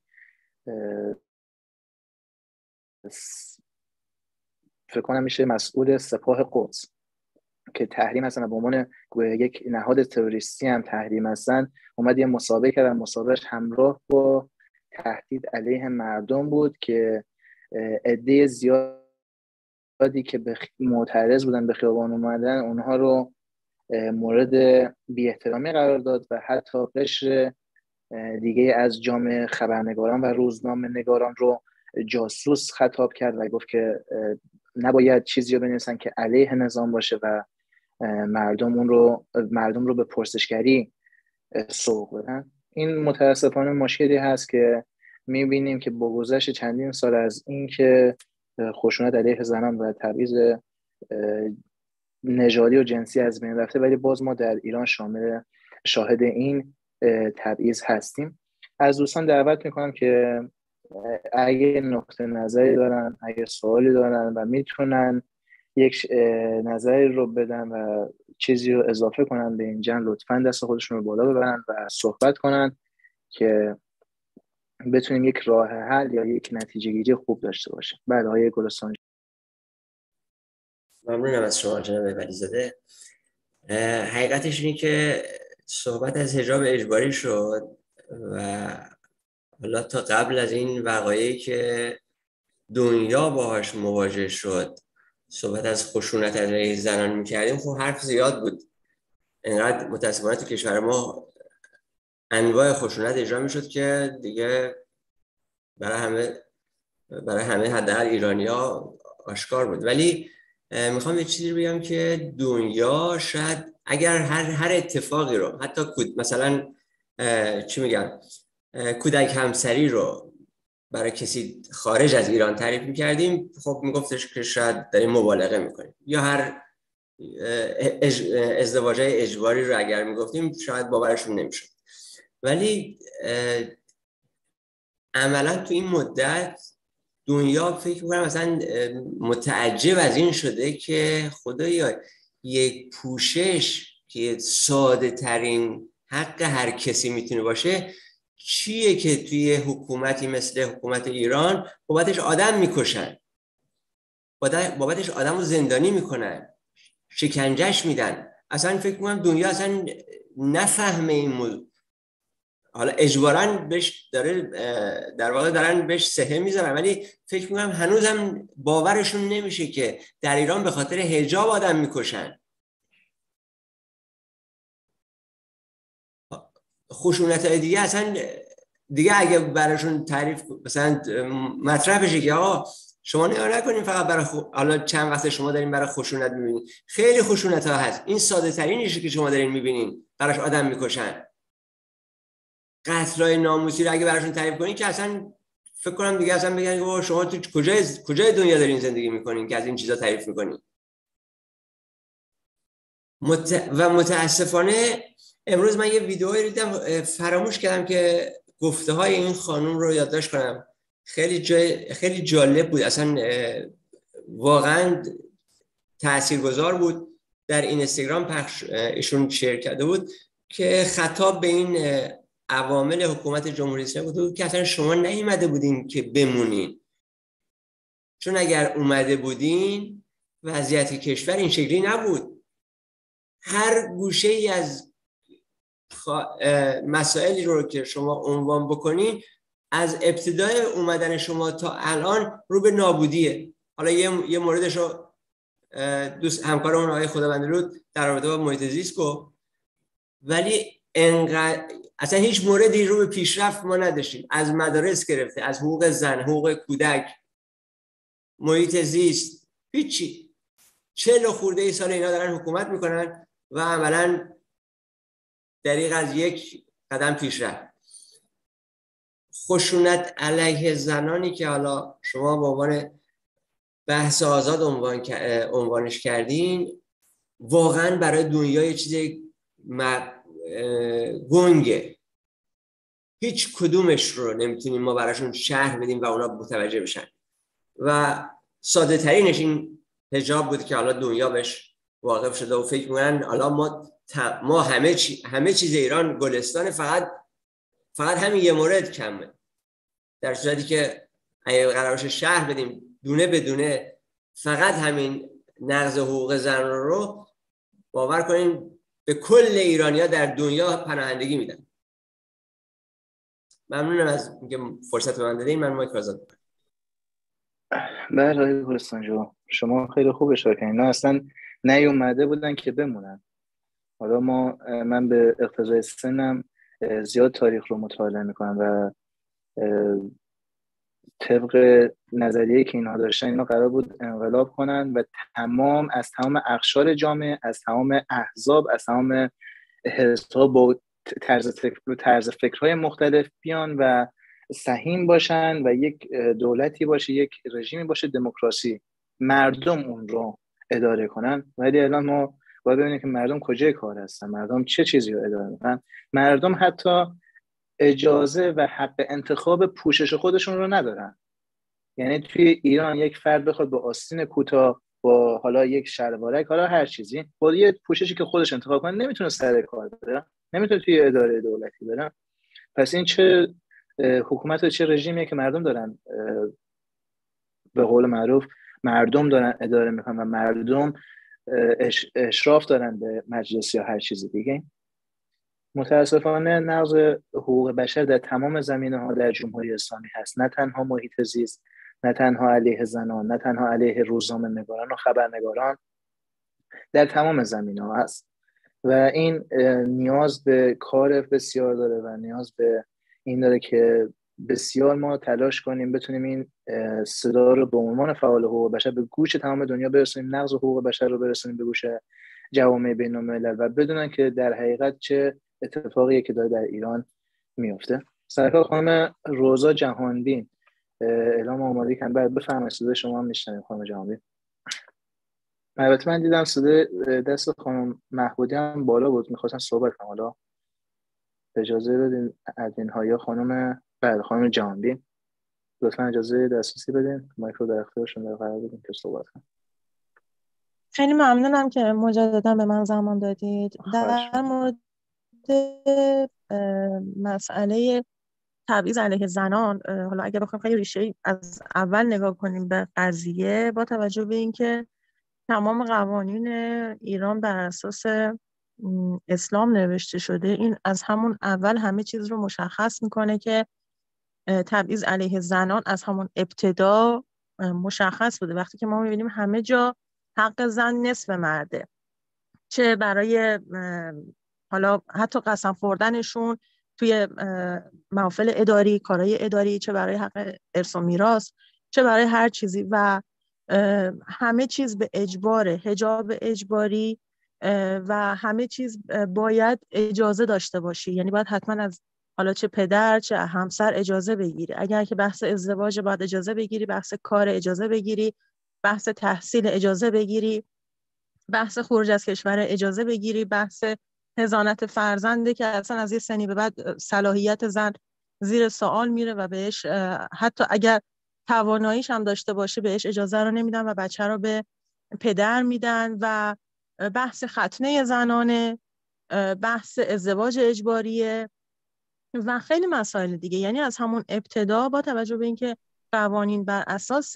فکر کنم میشه مسئول سپاه قدس که تحریم هستن و به عنوان یک نهاد تروریستی هم تحریم هستن، اومد یه مسابقه کرد و مسابقهش همراه با تهدید علیه مردم بود که عده زیادی که به معترض بودن به خیابان اومدن اونها رو مورد بی احترامی قرار داد و حتی قشر دیگه از جامعه خبرنگاران و روزنامه نگاران رو جاسوس خطاب کرد و گفت که نباید چیزی رو بنویسن که علیه نظام باشه و مردم اون رو مردم رو به پرسشگری سوق بدن. این متاسفانه مشکلی هست که می‌بینیم که با گذشت چندین سال از این که خشونت علیه زنان و تبعیض نژادی و جنسی از بین رفته، ولی باز ما در ایران شامل شاهد این تبعیض هستیم. از دوستان دعوت میکنم که اگه نقطه نظری دارن، اگه سوالی دارن و میتونن یک نظری رو بدن و چیزی رو اضافه کنن به این جمع، لطفاً دست خودشون رو بالا ببرن و صحبت کنن که بتونیم یک راه حل یا یک نتیجه گیری خوب داشته باشیم. بعد آقای گلستان. ممنونم از شما جناب ولیزاده. حقیقتش اینه که صحبت از حجاب اجباری شد و حالا تا قبل از این وقایعی که دنیا باهاش مواجه شد صحبت از خشونت علیه زنان میکردیم، خب حرف زیاد بود. اینقدر متاسفانه تو کشور ما انواع خشونت اجرا میشد که دیگه برای همه برای همه حداقل ایرانی‌ها آشکار بود. ولی میخوام یه چیزی رو بگم که دنیا شاید اگر هر هر اتفاقی رو، حتی مثلا چی میگم کودک همسری رو برای کسی خارج از ایران تعریف میکردیم، خب میگفتش که شاید داریم مبالغه میکنیم، یا هر ازدواج اجباری رو اگر میگفتیم شاید باورشون نمیشد. ولی عملا تو این مدت دنیا فکر میکنم مثلا متعجب از این شده که خدایا یک پوشش که ساده ترین حق هر کسی میتونه باشه چیه که توی حکومتی مثل حکومت ایران بابتش آدم میکشن، بابتش آدم رو زندانی میکنن، شکنجهش میدن. اصلا فکر میکنم دنیا اصلا نفهمه این موضوع. حالا اجباراً بهش داره در واقع دارن بهش سهه میذارن، ولی فکر میکنم هنوز هم باورشون نمیشه که در ایران به خاطر حجاب آدم میکشن. خشونت های دیگه اصلا دیگه اگه براشون تعریف مثلا مطرح بشه که آقا شما نگاه نکنین فقط برای خو... حالا چند وقت شما دارین برای خشونت میبینین، خیلی خشونت ها هست، این ساده ترینیشه که شما دارین میبینین براش آدم میکشن. قتلای ناموسی رو اگه براشون تعریف کنین که اصلا فکر کنم دیگه اصلا بگن که شما تو کجای کجای دنیا دارین زندگی میکنین که از این چیزا تعریف میکنین. مت... و متاسفانه امروز من یه ویدیویی دیدم، فراموش کردم که گفته های این خانم رو یادداشت کنم. خیلی جای خیلی جالب بود، اصلا واقعا تاثیرگذار بود. در اینستاگرام پخش ایشون شیر کرده بود که خطاب به این عوامل حکومت جمهوری اسلامی گفته بود که اصلا شما نیومده بودین که بمونین، چون اگر اومده بودین وضعیت کشور این شکلی نبود. هر گوشه ای از مسائلی رو که شما عنوان بکنین از ابتدای اومدن شما تا الان رو به نابودیه. حالا یه یه موردش رو دوست همکارمون آقای خداوندلود در رابطه با محیط زیست گفت، ولی انقدر اصلا هیچ موردی رو به پیشرفت ما نداشتیم، از مدارس گرفته، از حقوق زن، حقوق کودک، محیط زیست، هیچی. چهل خورده ای سال اینا دارن حکومت میکنن و عملاً دریغ از یک قدم پیشرفت. خشونت علیه زنانی که حالا شما به عنوان بحث آزاد عنوان عنوانش کردین، واقعا برای دنیا یه چیز گنگه. هیچ کدومش رو نمیتونیم ما براشون شرح بدیم و اونا متوجه بشن. و ساده ترینش این حجاب بود که حالا دنیا بهش واقف شده و فکر می‌کنن حالا ما ما همه چی همه چیز ایران گلستان، فقط فقط همین یه مورد کمه. در صورتی که اگه قرارش شرح بدیم دونه بدونه فقط همین نقض حقوق زن رو باور کنین به کل ایرانی‌ها در دنیا پناهندگی میدن. ممنونم از اینکه فرصت به من دادین. من مایک آزاد می‌کنم. بله آقای گلستان جو، شما خیلی خوب اشاره کردین. اینا اصلا نیومده بودن که بمونن. حالا ما من به اقتضای سنم زیاد تاریخ رو مطالعه میکنم و طبق نظریه‌ای که اینها داشتن، اینا قرار بود انقلاب کنن و تمام از تمام اقشار جامعه، از تمام احزاب، از تمام حزب‌ها با طرز فکر طرز فکرهای مختلف بیان و سهیم باشن و یک دولتی باشه، یک رژیمی باشه دموکراسی، مردم اون رو اداره کنن. ولی الان ما باید ببینیم که مردم کجای کار هستن، مردم چه چیزی رو اداره میکنن. مردم حتی اجازه و حق انتخاب پوشش خودشون رو ندارن. یعنی توی ایران یک فرد بخواد با آستین کوتاه، با حالا یک شلوارک، حالا هر چیزی، با یه پوششی که خودش انتخاب کنه، نمیتونه سر کار بره، نمیتونه توی اداره دولتی بره. پس این چه حکومت و چه رژیمیه که مردم دارن به قول معروف مردم دارن اداره میکنن و مردم اشراف دارن به مجلس یا هر چیز دیگه. متاسفانه نقض حقوق بشر در تمام زمینه‌ها در جمهوری اسلامی هست، نه تنها محیط زیست، نه تنها علیه زنان، نه تنها علیه روزنامه‌نگاران و خبرنگاران، در تمام زمینه‌ها هست و این نیاز به کار بسیار داره و نیاز به این داره که بسیار ما تلاش کنیم بتونیم این صدا رو به عنوان فعال حقوق بشر به گوش تمام دنیا برسونیم، نقض حقوق بشر رو برسونیم به گوش جوامع بین‌الملل و بدونن که در حقیقت چه اتفاقیه که داره در ایران میفته. سرکار خانم روزا جهانبین اعلام آمادگی کردن. بعد بفرمایید، صدای شما هم میشنویم خانم جهانبین. البته من دیدم صدای دست خانم محبودی هم بالا بود، می‌خواستن صحبت کنم. حالا اجازه بدین ادمین های خانم بعد خانم جهانبین لطفا اجازه دسترسی بدین، مایک رو در اختیارشون قرار بدین که صحبت کنم. خیلی ممنونم که مجددا به من زمان دادید. در مورد مسئله تبعیض علیه زنان، حالا اگه بخوایم خیلی ریشه‌ای از اول نگاه کنیم به قضیه، با توجه به اینکه تمام قوانین ایران بر اساس اسلام نوشته شده، این از همون اول همه چیز رو مشخص میکنه که تبعیض علیه زنان از همون ابتدا مشخص بوده. وقتی که ما میبینیم همه جا حق زن نصف مرده، چه برای حالا حتی قسم خوردنشون توی محافل اداری، کارهای اداری، چه برای حق ارث و میراث، چه برای هر چیزی، و همه چیز به اجباره، حجاب اجباری و همه چیز باید اجازه داشته باشی. یعنی باید حتما از حالا چه پدر چه همسر اجازه بگیری. اگر که بحث ازدواج باید اجازه بگیری، بحث کار اجازه بگیری، بحث تحصیل اجازه بگیری، بحث خروج از کشور اجازه بگیری، بحث حضانت فرزنده که اصلا از یه سنی به بعد صلاحیت زن زیر سوال میره و بهش حتی اگر تواناییش هم داشته باشه بهش اجازه رو نمیدن و بچه رو به پدر میدن. و بحث ختنه زنانه، بحث ازدواج اجباریه و خیلی مسائل دیگه. یعنی از همون ابتدا با توجه به اینکه قوانین بر اساس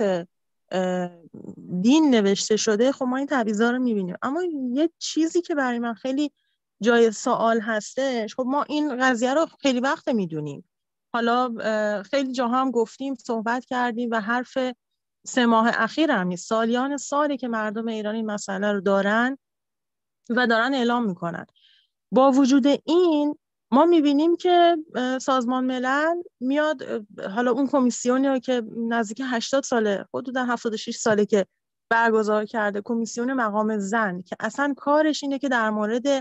دین نوشته شده، خب ما این تبعیضا رو میبینیم. اما یه چیزی که برای من خیلی جای سوال هستش، خب ما این قضیه رو خیلی وقت میدونیم، حالا خیلی جاها هم گفتیم صحبت کردیم و حرف سه ماه اخیر هم نیست، سالیان سالی که مردم ایران این مسئله رو دارن و دارن اعلام میکنن. با وجود این ما میبینیم که سازمان ملل میاد، حالا اون کمیسیونی رو که نزدیک هشتاد ساله، حدود هفتاد و شش ساله که برگزار کرده، کمیسیون مقام زن، که اصلا کارش اینه که در مورد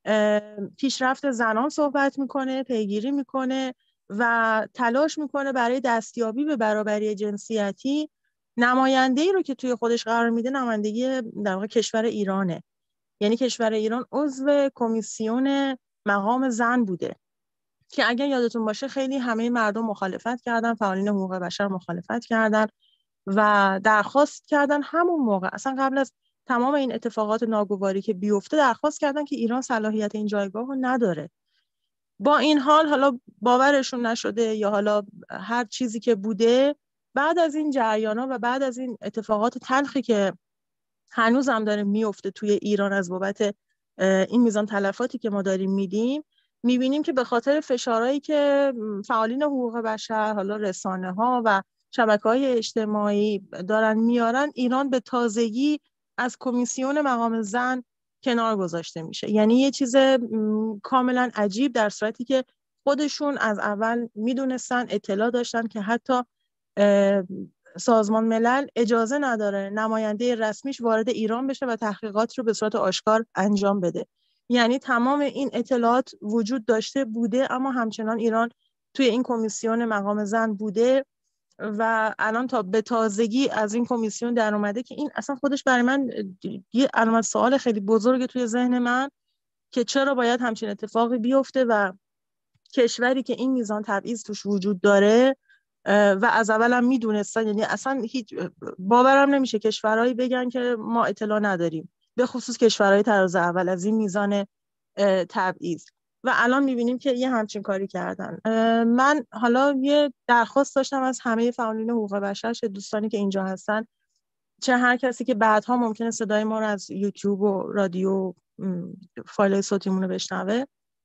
پیشرفت زنان صحبت میکنه، پیگیری میکنه و تلاش میکنه برای دستیابی به برابری جنسیتی. نماینده‌ای رو که توی خودش قرار میده نمایندگی در واقع کشور ایرانه. یعنی کشور ایران عضو کمیسیون مقام زن بوده که اگر یادتون باشه خیلی همه مردم مخالفت کردن، فعالین حقوق بشر مخالفت کردن و درخواست کردن همون موقع، اصلا قبل از تمام این اتفاقات ناگواری که بیفته، درخواست کردن که ایران صلاحیت این جایگاه رو نداره. با این حال حالا باورشون نشده یا حالا هر چیزی که بوده، بعد از این جریانا و بعد از این اتفاقات تلخی که هنوز هم داره میفته توی ایران از بابت این میزان تلفاتی که ما داریم میدیم، میبینیم که به خاطر فشارهایی که فعالین حقوق بشر، حالا رسانه ها و شبکه‌های اجتماعی دارن میارن، ایران به تازگی از کمیسیون مقام زن کنار گذاشته میشه. یعنی یه چیز کاملا عجیب، در صورتی که خودشون از اول میدونستن، اطلاع داشتن که حتی سازمان ملل اجازه نداره نماینده رسمیش وارد ایران بشه و تحقیقات رو به صورت آشکار انجام بده. یعنی تمام این اطلاعات وجود داشته بوده، اما همچنان ایران توی این کمیسیون مقام زن بوده و الان تا به تازگی از این کمیسیون در اومده که این اصلا خودش برای من یه علامت سوال خیلی بزرگه توی ذهن من که چرا باید همچین اتفاقی بیفته و کشوری که این میزان تبعیض توش وجود داره و از اول هم میدونستن، یعنی اصلا هیچ باورم نمیشه کشورهایی بگن که ما اطلاع نداریم، به خصوص کشورهای طراز اول، از این میزان تبعیض. و الان میبینیم که یه همچین کاری کردن. من حالا یه درخواست داشتم از همه فعالین حقوق بشر، چه دوستانی که اینجا هستن، چه هر کسی که بعدها ممکنه صدای ما رو از یوتیوب و رادیو فایل صوتیمون رو بشنوه،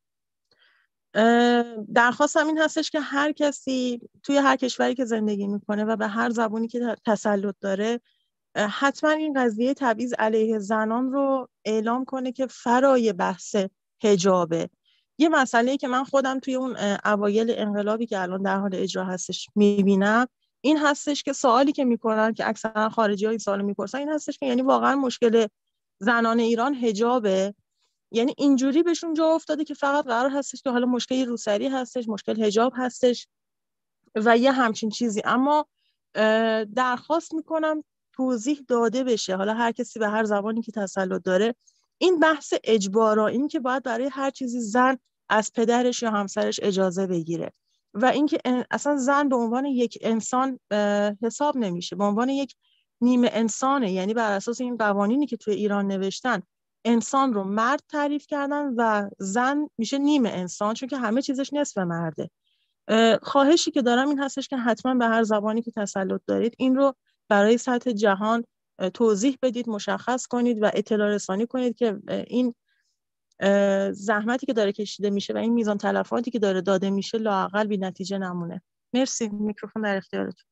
درخواستم این هستش که هر کسی توی هر کشوری که زندگی میکنه و به هر زبانی که تسلط داره، حتما این قضیه تبعیض علیه زنان رو اعلام کنه که فرای بحث حجابه. یه مسئله‌ای که من خودم توی اون اوایل انقلابی که الان در حال اجرا هستش میبینم این هستش که سوالی که میکنن، که اکثرا خارجی‌ها این سوالو میپرسن، این هستش که یعنی واقعا مشکل زنان ایران حجابه؟ یعنی اینجوری بهشون جا افتاده که فقط قرار هستش که حالا مشکل روسری هستش، مشکل حجاب هستش و یه همچین چیزی. اما درخواست میکنم توضیح داده بشه، حالا هر کسی به هر زبانی که تسلط داره، این بحث اجبارا، این که باید برای هر چیزی زن از پدرش یا همسرش اجازه بگیره و اینکه اصلا زن به عنوان یک انسان حساب نمیشه، به عنوان یک نیمه انسانه. یعنی بر اساس این قوانینی که توی ایران نوشتن، انسان رو مرد تعریف کردن و زن میشه نیمه انسان، چون که همه چیزش نصف مرده. خواهشی که دارم این هستش که حتما به هر زبانی که تسلط دارید این رو برای سطح جهان توضیح بدید، مشخص کنید و اطلاع رسانی کنید که این زحمتی که داره کشیده میشه و این میزان تلفاتی که داره داده میشه لااقل بی نتیجه نمونه. مرسی. میکروفون در اختیارتون.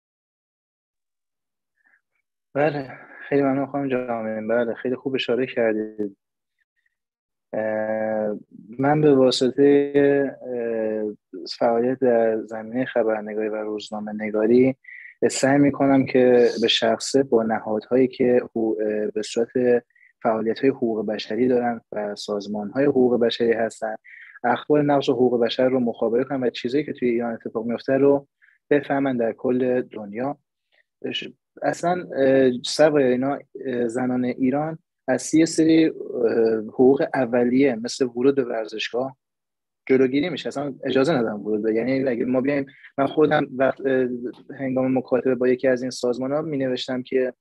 بله خیلی ممنون خانم جامعه. بله خیلی خوب اشاره کردید. من به واسطه فعالیت در زمینه خبرنگاری و روزنامه نگاری سعی میکنم که به شخصه با نهادهایی که به صورت فعالیت‌های حقوق بشری دارن و سازمان‌های حقوق بشری هستن، اخبار نقض حقوق بشر رو مخابره کنم و چیزایی که توی ایران اتفاق میفته رو بفهمن در کل دنیا. اصلا صبر اینا زنان ایران از یه سری حقوق اولیه مثل ورود به ورزشگاه جلوگیری میشه. اصلا اجازه ندارم ورود به، یعنی اگه ما بیایم، من خودم وقت هنگام مکاتبه با یکی از این سازمان‌ها می نوشتم که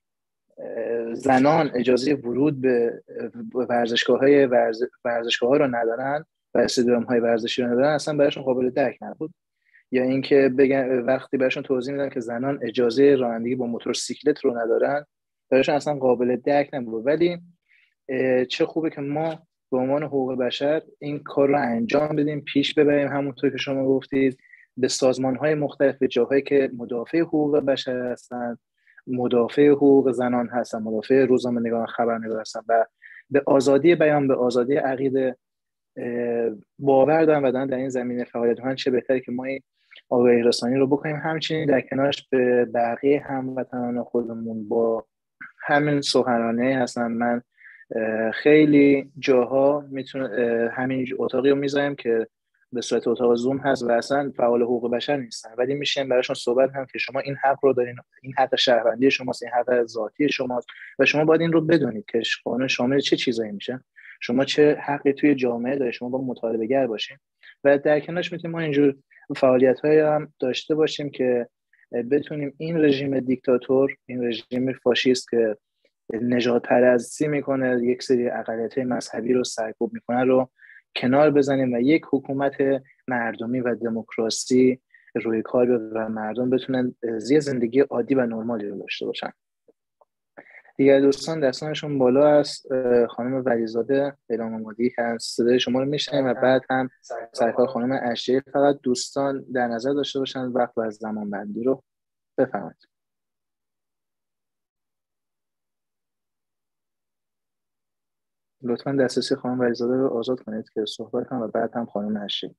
زنان اجازه ورود به ورزشگاه‌های ورز... ورزشگاه‌ها رو ندارن و استادیوم‌های ورزشی رو ندارن، اصلا براشون قابل درک نبود. یا اینکه بگن وقتی براشون توضیح میدن که زنان اجازه رانندگی با موتورسیکلت رو ندارن، براشون اصلا قابل درک نبود. ولی چه خوبه که ما به عنوان حقوق بشر این کار رو انجام بدیم، پیش ببریم. همونطور که شما گفتید به سازمان‌های مختلف، به جاهایی که مدافع حقوق بشر هستن، مدافع حقوق زنان هستن، مدافع روزنامه‌نگاران، خبرنگار هستن و به آزادی بیان، به آزادی عقیده باور دارن و دارن در این زمینه فعالیت می‌کنن، چه بهتره که ما این آگاهی رسانی رو بکنیم. همچنین در کنارش به بقیه هموطنان خودمون با همین سخنرانی هستن. من خیلی جاها میتونه همین اتاقی رو میذاریم که به صورت اتاق زوم هست و اصلا فعال حقوق بشر نیستن، ولی میشیم براشون صحبت هم که شما این حق رو دارین، این حق شهروندی شماست، این حق ذاتی شماست و شما باید این رو بدونید که قانون شامل چه چیزایی میشه، شما چه حقی توی جامعه دارید، شما با مطالبه گر باشین. و در کنارش میتونیم ما اینجور فعالیت‌هایی هم داشته باشیم که بتونیم این رژیم دیکتاتور، این رژیم فاشیست که نژاد پرستی میکنه، یک سری اقلیت‌های مذهبی رو سرکوب میکنه رو کنار بزنیم و یک حکومت مردمی و دموکراسی روی کار بیاد و مردم بتونن زی زندگی عادی و نرمالی رو داشته باشن. دیگر دوستان دستانشون بالا است. خانم ولیزاده اعلام آمادگی هست، صدای شما رو میشنیم و بعد هم سرکار خانم اشجعی. فقط دوستان در نظر داشته باشن وقت و زمان بندی رو. بفرمایید. لطفاً دسترسی خانم ولیزاده رو آزاد کنید که صحبت کنم و بعد هم خانم اشجعی.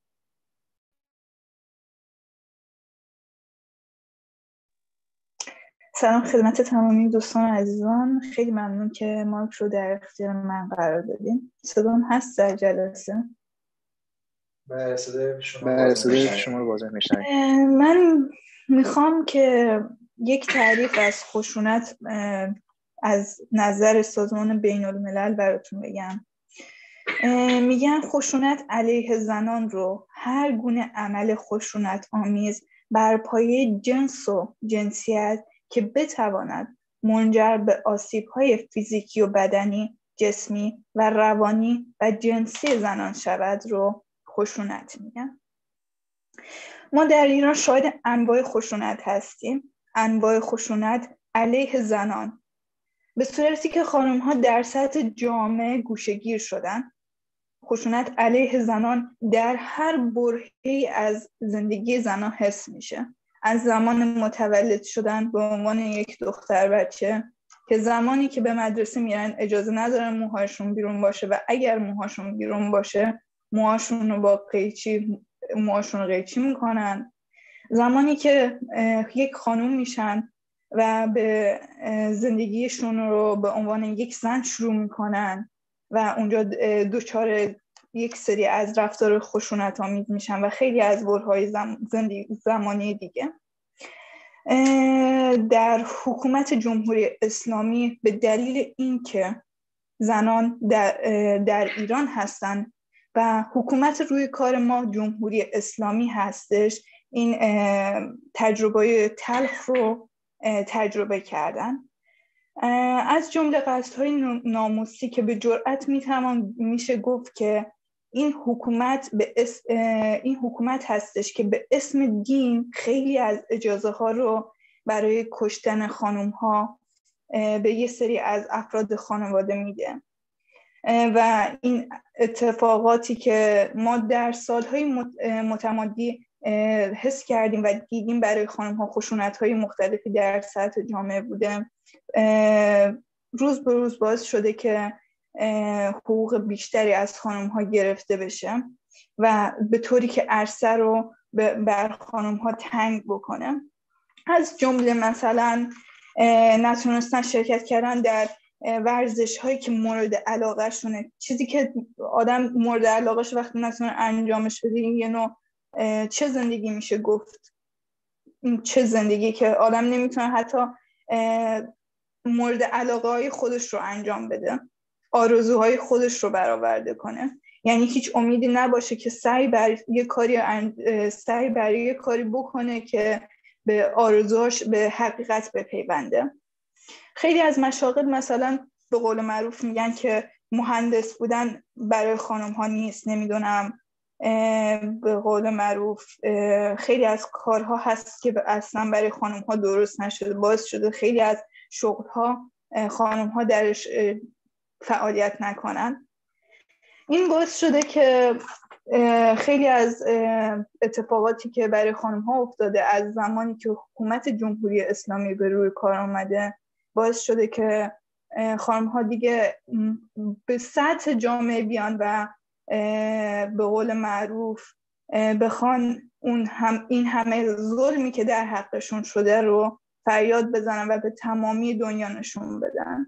سلام خدمت تمامی دوستان عزیزان، خیلی ممنون که مایک رو در اختیار من قرار دادیم. صدام هست در جلسه؟ بله، صدای شما شما رو واضح میشنویم. من میخوام که یک تعریف از خشونت از نظر سازمان بین الملل براتون بگم. میگن خشونت علیه زنان رو هر گونه عمل خشونت آمیز بر پایه جنس و جنسیت که بتواند منجر به آسیب‌های فیزیکی و بدنی، جسمی و روانی و جنسی زنان شود رو خشونت میگن. ما در ایران شاهد انواع خشونت هستیم، انواع خشونت علیه زنان، به صورتی که خانم‌ها در سطح جامعه گوشه‌گیر شدن. خشونت علیه زنان در هر برهه‌ای از زندگی زنان حس میشه، از زمان متولد شدن به عنوان یک دختر بچه که زمانی که به مدرسه میرن اجازه ندارن موهاشون بیرون باشه و اگر موهاشون بیرون باشه موهاشون رو با قیچی موهاشون رو قیچی میکنن، زمانی که یک خانوم میشن و به زندگیشون رو به عنوان یک زن شروع میکنن و اونجا دچار یک سری از رفتار خشونت‌آمیز میشن و خیلی از برهه‌های زم... زمانی دیگه. در حکومت جمهوری اسلامی به دلیل اینکه زنان در, در ایران هستن و حکومت روی کار ما جمهوری اسلامی هستش، این تجربه تلخ رو تجربه کردن، از جمله قصدهای ناموسی که به جرئت میتوان میشه گفت که این حکومت به اس... این حکومت هستش که به اسم دین خیلی از اجازه ها رو برای کشتن خانم ها به یه سری از افراد خانواده میده و این اتفاقاتی که ما در سالهای متمادی حس کردیم و دیدیم برای خانم ها خشونت های مختلفی در سطح جامعه بوده، روز به روز باعث شده که حقوق بیشتری از خانم ها گرفته بشه و به طوری که عرصه رو بر خانم ها تنگ بکنه. از جمله مثلا نتونستن شرکت کردن در ورزش هایی که مورد علاقه شونه، چیزی که آدم مورد علاقه شه وقتی نتونه انجامش بده، یه نوع چه زندگی میشه گفت، این چه زندگی که آدم نمیتونه حتی مورد علاقه های خودش رو انجام بده، آرزوهای خودش رو برآورده کنه. یعنی هیچ امیدی نباشه که سعی بر یه کاری سعی بر یه کاری بکنه که به آرزوهاش به حقیقت بپیونده. خیلی از مشاغل مثلا به قول معروف میگن که مهندس بودن برای خانم ها نیست، نمیدونم به قول معروف خیلی از کارها هست که اصلا برای خانم ها درست نشده، باعث شده خیلی از شغل ها خانم ها درش فعالیت نکنن. این باعث شده که خیلی از اتفاقاتی که برای خانم ها افتاده از زمانی که حکومت جمهوری اسلامی به روی کار آمده باعث شده که خانم ها دیگه به سطح جامعه بیان و به قول معروف بخوان اون هم این همه ظلمی که در حقشون شده رو فریاد بزنن و به تمامی دنیا نشون بدن.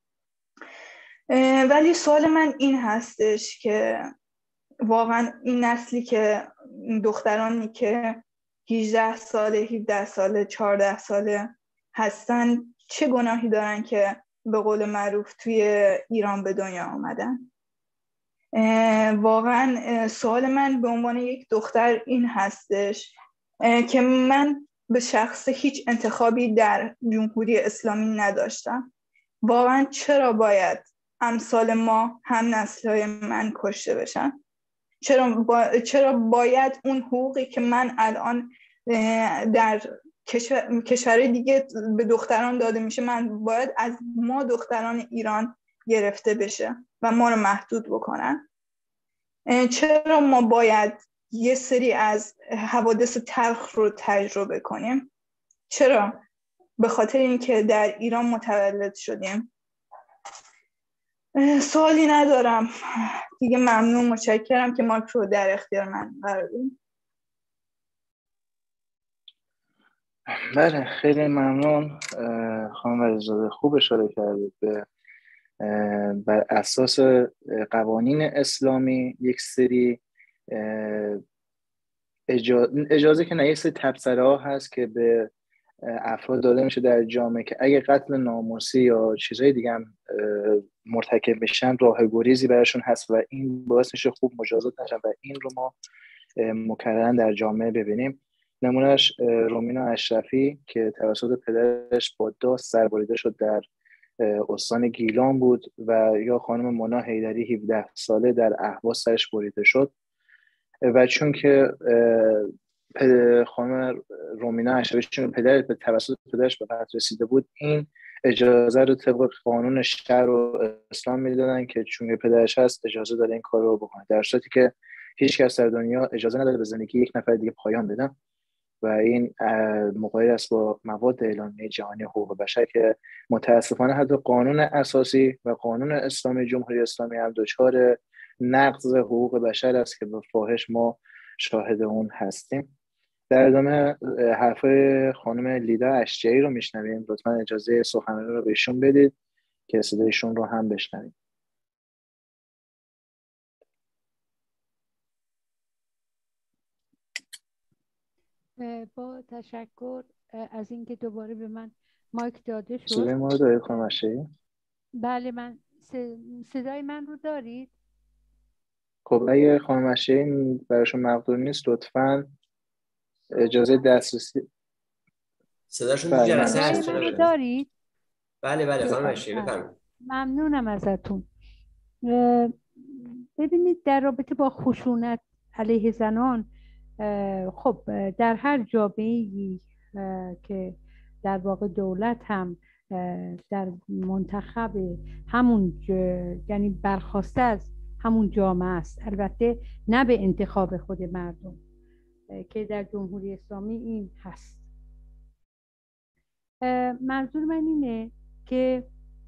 ولی سوال من این هستش که واقعا این نسلی که دخترانی که هجده ساله، هفده ساله، چهارده ساله هستن چه گناهی دارن که به قول معروف توی ایران به دنیا آمدن؟ واقعا سوال من به عنوان یک دختر این هستش که من به شخص هیچ انتخابی در جمهوری اسلامی نداشتم. واقعا چرا باید امثال ما هم نسل‌های من کشته بشن؟ چرا, با... چرا باید اون حقوقی که من الان در کشور... کشورهای دیگه به دختران داده میشه من باید از ما دختران ایران گرفته بشه و ما رو محدود بکنن؟ چرا ما باید یه سری از حوادث تلخ رو تجربه کنیم؟ چرا؟ به خاطر اینکه در ایران متولد شدیم. سوالی ندارم دیگه. ممنون، متشکرم که مایک رو در اختیار من قرار دادید. بله خیلی ممنون خانم علیزاده، خوب اشاره کردید به بر اساس قوانین اسلامی یک سری اجازه, اجازه که نه یک سری تبصره ها هست که به افراد داده میشه در جامعه که اگه قتل ناموسی یا چیزهای دیگه هم مرتکب میشن راه گریزی براشون هست و این باعث میشه خوب مجازات نشن و این رو ما مکررا در جامعه ببینیم. نمونهش رومینا اشرفی که توسط پدرش با داس سربریده شد در استان گیلان بود و یا خانم مونا حیدری هفده ساله در اهواز سرش بریده شد و چون که خانم رومینا اشرفی چون پدر به توسط پدرش به قتل رسیده بود این اجازه رو طبق قانون شهر و اسلام میدادن که چون پدرش هست اجازه داره این کار رو بکنه، در صورتی که هیچ کس در دنیا اجازه نداره به زندگی یک نفر دیگه پایان بدن و این مغایر است با مواد اعلامیه جهانی حقوق بشر که متاسفانه حتی قانون اساسی و قانون اسلامی جمهوری اسلامی هم دچار نقض حقوق بشر است که به فاحش ما شاهد اون هستیم. در ادامه حرفای خانم لیدا اشجعی رو میشنویم. لطفا اجازه سخنرانی رو بهشون بدید که صدایشون رو هم بشنویم. با تشکر از اینکه دوباره به من مایک داده شد. صدای ما رو دارید خانم اشجعی؟ بله، من صدای من رو دارید؟ خب اگه خانم اشجعی براشون مقدور نیست لطفاً اجازه دسترسی صداشون تو جلسه هست. صدای من رو دارید؟ بله بله خانم اشجعی بفرمایید. ممنونم ازتون. ببینید در رابطه با خشونت علیه زنان، خب در هر جامعه‌ای که در واقع دولت هم در منتخب همون یعنی برخواسته از همون جامعه است، البته نه به انتخاب خود مردم که در جمهوری اسلامی این هست. منظور من اینه که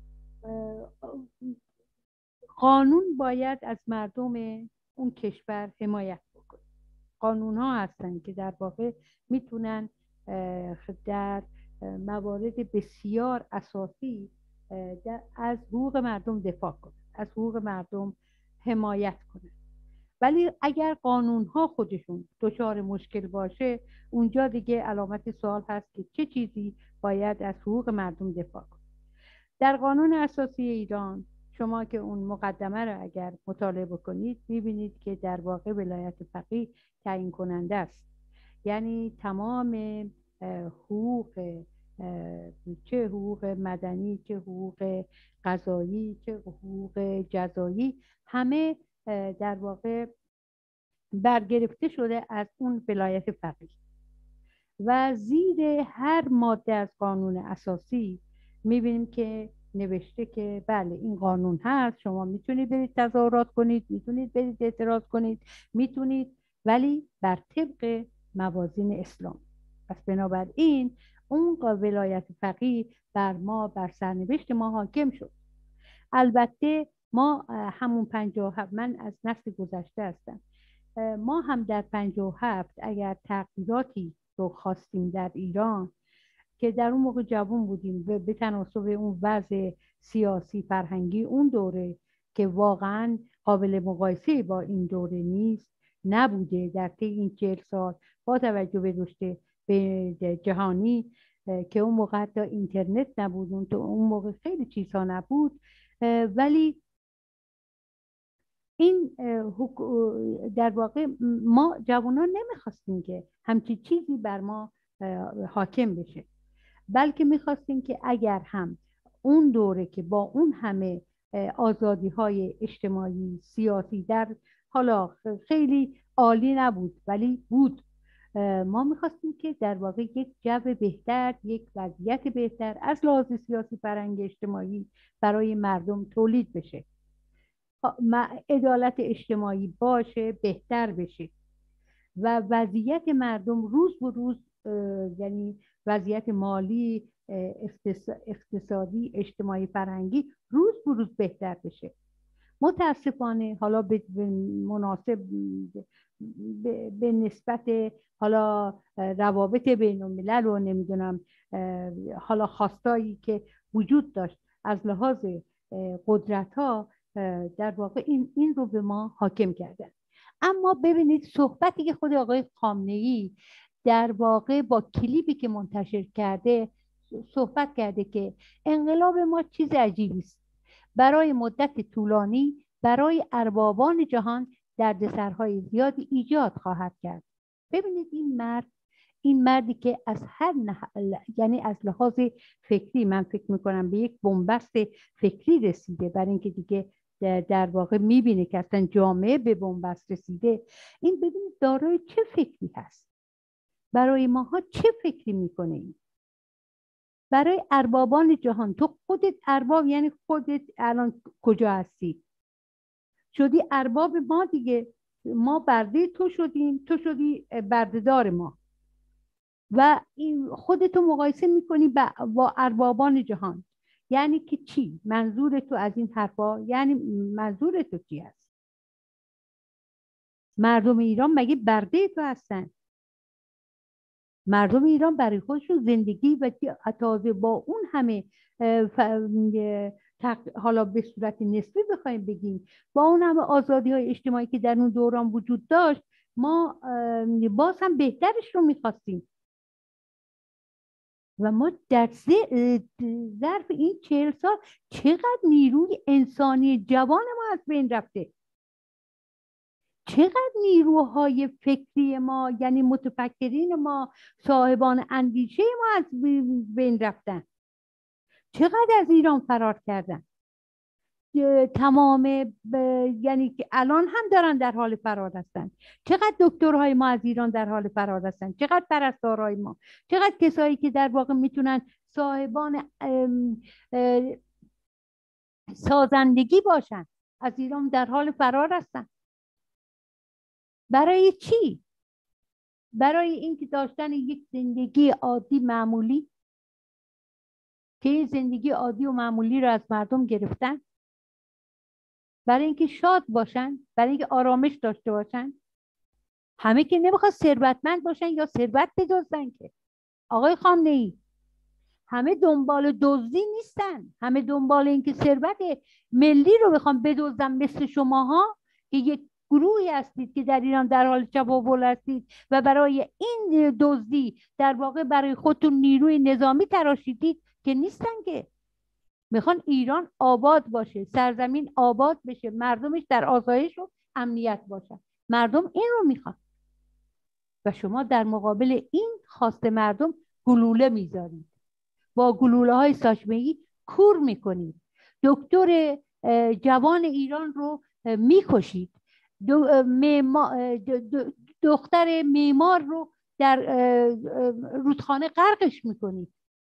قانون باید از مردم اون کشور حمایت بکنه. قانون ها هستن که در واقع میتونن در موارد بسیار اساسی از حقوق مردم دفاع کنن، از حقوق مردم حمایت کنن. ولی اگر قانون ها خودشون دچار مشکل باشه اونجا دیگه علامت سوال هست که چه چیزی باید از حقوق مردم دفاع کنه. در قانون اساسی ایران شما که اون مقدمه رو اگر مطالعه بکنید میبینید که در واقع ولایت فقیه تعیین کننده است. یعنی تمام حقوق، چه حقوق مدنی، چه حقوق قضایی، چه حقوق جزایی، همه در واقع برگرفته شده از اون ولایت فقیه. و زیر هر ماده از قانون اساسی میبینیم که نوشته که بله این قانون هست، شما میتونید برید تظاهرات کنید، میتونید برید اعتراض کنید، میتونید، ولی بر طبق موازین اسلام. پس بنابراین اون ولایت فقیه بر ما، بر سرنوشت ما حاکم شد. البته ما همون پنجاه و هفت، من از نسل گذشته هستم، ما هم در پنجاه و هفت اگر تغییراتی رو خواستیم در ایران که در اون موقع جوان بودیم به تناسب اون وضع سیاسی فرهنگی اون دوره که واقعا قابل مقایسه با این دوره نیست، نبوده در طی این چهل سال، با توجه به رشد به جهانی که اون موقع حتی اینترنت نبود، اون تو اون موقع خیلی چیزها نبود، ولی این در واقع ما جوانان نمیخواستیم که همچی چیزی بر ما حاکم بشه، بلکه میخواستیم که اگر هم اون دوره که با اون همه آزادی های اجتماعی سیاسی در حالا خیلی عالی نبود ولی بود، ما میخواستیم که در واقع یک جو بهتر، یک وضعیت بهتر از لحاظ سیاسی فرهنگی اجتماعی برای مردم تولید بشه، عدالت اجتماعی باشه، بهتر بشه و وضعیت مردم روز به روز، یعنی وضعیت مالی، اقتصادی، اجتماعی، فرهنگی روز به روز بهتر بشه. متاسفانه حالا به مناسب به, به نسبت حالا روابط بین الملل و نمیدونم حالا خواستایی که وجود داشت از لحاظ قدرت ها در واقع این این رو به ما حاکم کردن. اما ببینید صحبتی که خود آقای خامنه‌ای در واقع با کلیپی که منتشر کرده صحبت کرده که انقلاب ما چیز عجیبی است، برای مدت طولانی برای اربابان جهان دردسرهای زیادی ایجاد خواهد کرد. ببینید این مرد، این مردی که از هر نه... یعنی از لحاظ فکری من فکر میکنم به یک بنبست فکری رسیده، برای اینکه دیگه در واقع میبینه که اصلا جامعه به بنبست رسیده. این ببینید دارای چه فکری هست، برای ماها چه فکری میکنه، این برای اربابان جهان. تو خودت ارباب، یعنی خودت الان کجا هستی؟ شدی ارباب ما دیگه، ما برده تو شدیم، تو شدی بردهدار ما و این خودتو مقایسه میکنی با اربابان جهان. یعنی که چی؟ منظور تو از این حرفا یعنی منظور تو چی هست؟ مردم ایران مگه برده تو هستن؟ مردم ایران برای خودشون زندگی و تازه با اون همه حالا به صورت نسبی بخوایم بگیم با اون همه آزادی های اجتماعی که در اون دوران وجود داشت، ما باز هم بهترش رو میخواستیم و ما در ظرف این چهل سال چقدر نیروی انسانی جوان ما از بین رفته، چقدر نیروهای فکری ما یعنی متفکرین ما، صاحبان اندیشه ما از بین رفتن، چقدر از ایران فرار کردن. تمام یعنی که الان هم دارن در حال فرار هستن. چقدر دکترهای ما از ایران در حال فرار هستن، چقدر پرستارهای ما، چقدر کسایی که در واقع میتونن صاحبان ام ام سازندگی باشن از ایران در حال فرار هستن. برای چی؟ برای اینکه داشتن یک زندگی عادی معمولی که این زندگی عادی و معمولی رو از مردم گرفتن، برای اینکه شاد باشن، برای اینکه آرامش داشته باشن. همه که نمیخواد ثروتمند باشن یا ثروت بدزدن که آقای خامنه‌ای، همه دنبال دزدی نیستن، همه دنبال اینکه ثروت ملی رو بخوام بدزدن مثل شماها که یک گروهی هستید که در ایران در حال چپاول هستید و برای این دزدی در واقع برای خودتون نیروی نظامی تراشیدید که نیستن که. میخوان ایران آباد باشه، سرزمین آباد بشه، مردمش در آسایش و امنیت باشه. مردم این رو میخوان و شما در مقابل این خواست مردم گلوله میذارید، با گلوله های ساچمه‌ای کور میکنید، دکتر جوان ایران رو میکشید، دختر معمار رو در رودخانه غرقش میکنید.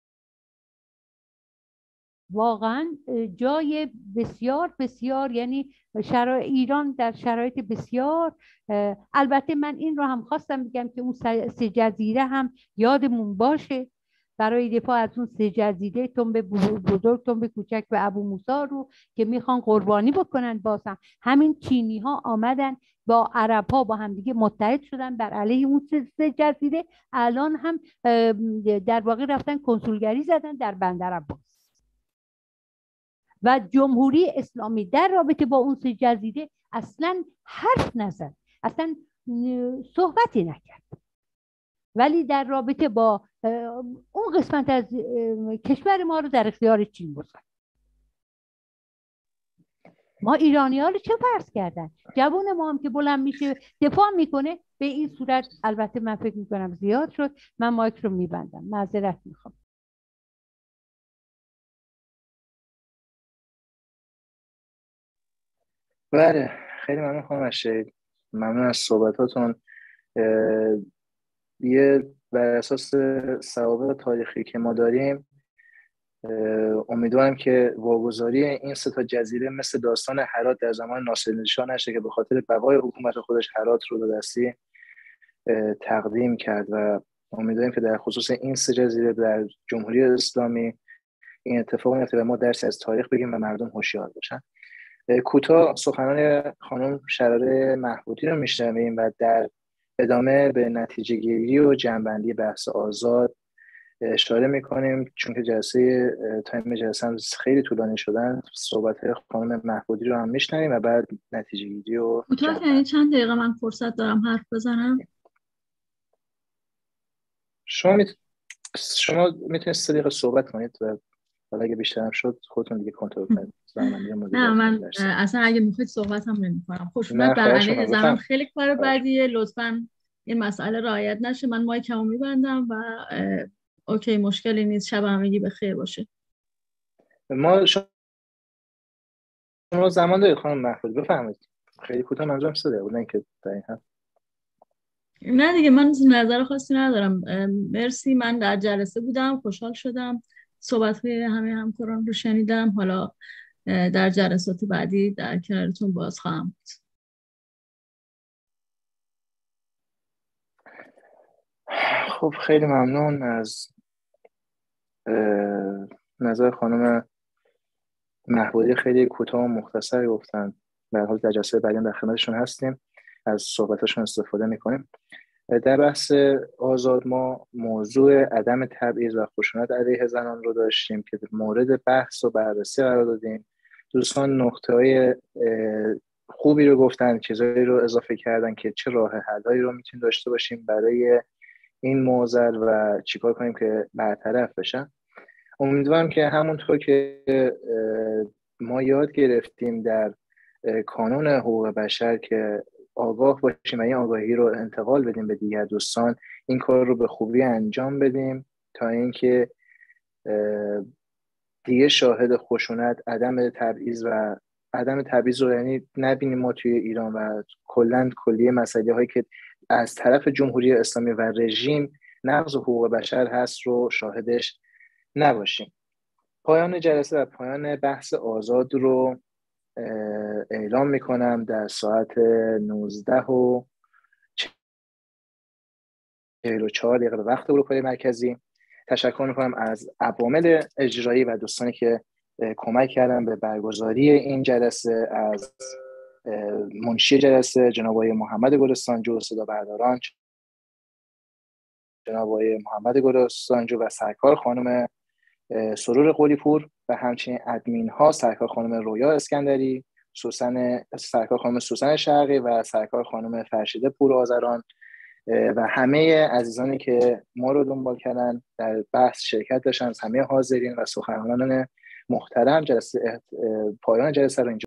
واقعا جای بسیار بسیار، یعنی شرایط ایران در شرایط بسیار. البته من این رو هم خواستم بگم که اون سه جزیره هم یادمون باشه برای دفاع از اون سه جزیره، تنب بزرگ، تنب کوچک و ابو موسی رو که میخوان قربانی بکنن. بازم همین چینی ها آمدن با عرب ها با همدیگه متحد شدن بر علیه اون سه جزیره. الان هم در واقع رفتن کنسولگری زدن در بندر عباس و جمهوری اسلامی در رابطه با اون سه جزیره اصلا حرف نزد، اصلا صحبتی نکرد. ولی در رابطه با اون قسمت از کشور ما رو در اختیار چین گذاشت. ما ایرانی ها رو چه فرض کردن؟ جوان ما هم که بلند میشه دفاع میکنه به این صورت. البته من فکر میکنم زیاد شد، من مایک رو میبندم، معذرت میخوام. بله، خیلی ممنون خانم الشهید، ممنون از صحبتاتون. یه بر اساس سوابق تاریخی که ما داریم، امیدوارم که واگذاری این سه تا جزیره مثل داستان هرات در زمان ناصرالدین نشه که به خاطر بقای حکومت خودش هرات رو به دستی تقدیم کرد و امیدواریم که در خصوص این سه جزیره در جمهوری اسلامی این اتفاق نیفته و ما درسی از تاریخ بگیم و مردم هوشیار باشن. کوتاه سخنان خانم شراره محبودی رو میشنویم و در ادامه به نتیجه گیری و جنبندی بحث آزاد اشاره میکنیم. چون که جلسه تایم جلسه هم خیلی طولانی شدن، صحبت خانم محبودی رو هم میشنویم و بعد نتیجه گیری و کوتاه. یعنی چند دقیقه من فرصت دارم حرف بزنم؟ شما میت... شما میتونید سه دقیقه صحبت کنید و حالا اگه بیشتر هم شد خودتون دیگه کنترل کنید. نه من اصلا اگه میخواید صحبت هم نمی کنم. خشونت بر علیه زنان خیلی کار بدیه، لطفاً این مسئله رعایت نشه. من مایکمو میبندم و اوکی، مشکلی نیست. شب همگی بخیر باشه. ما شما زمان دارید خانم محفوظ، بفرمایید. خیلی کوتاه، منظورم سه دقیقه بود، نه اینکه در این حد. نه دیگه، من نظر خاصی ندارم. مرسی، من در جلسه بودم، خوشحال شدم، صحبت‌های همه همکاران رو شنیدم. حالا در جلسات بعدی در کنارتون باز خواهم بود. خب خیلی ممنون از نظر خانم محبودی، خیلی کوتاه و مختصر گفتن. به هر حال در جلسه بعدی در خدمتشون هستیم، از صحبتاشون استفاده میکنیم. در بحث آزاد ما موضوع عدم تبعیض و خشونت علیه زنان رو داشتیم که مورد بحث و بررسی قرار دادیم. دوستان نکته‌های خوبی رو گفتن، چیزایی رو اضافه کردن که چه راه حلایی رو میتونیم داشته باشیم برای این معضل و چیکار کنیم که برطرف بشن. امیدوارم که همونطور که ما یاد گرفتیم در کانون حقوق بشر که آگاه باشیم و این آگاهی رو انتقال بدیم به دیگر دوستان، این کار رو به خوبی انجام بدیم تا اینکه دیگه شاهد خشونت، عدم تبعیض و عدم تبعیض رو یعنی نبینیم ما توی ایران و کلاً کلیه مسائلی هایی که از طرف جمهوری اسلامی و رژیم نقض حقوق بشر هست رو شاهدش نباشیم. پایان جلسه و پایان بحث آزاد رو اعلام میکنم در ساعت نوزده و چهل و چهار دقیقه وقت اروپای مرکزی. تشکر میکنم از عوامل اجرایی و دوستانی که کمک کردن به برگزاری این جلسه، از منشی جلسه جناب آقای محمد گلستانجو، صدا برداران جناب آقای محمد گلستانجو و سرکار خانم سرور قلی‌پور و همچنین ادمین ها سرکار خانم رویا اسکندری، سوسن سرکار خانم سوسن شرقی و سرکار خانم فرشیده پور آذران و همه عزیزانی که ما رو دنبال کردن، در بحث شرکت داشتن، همه حاضرین و سخنرانان محترم جلسه پایان جلسه رو اینجا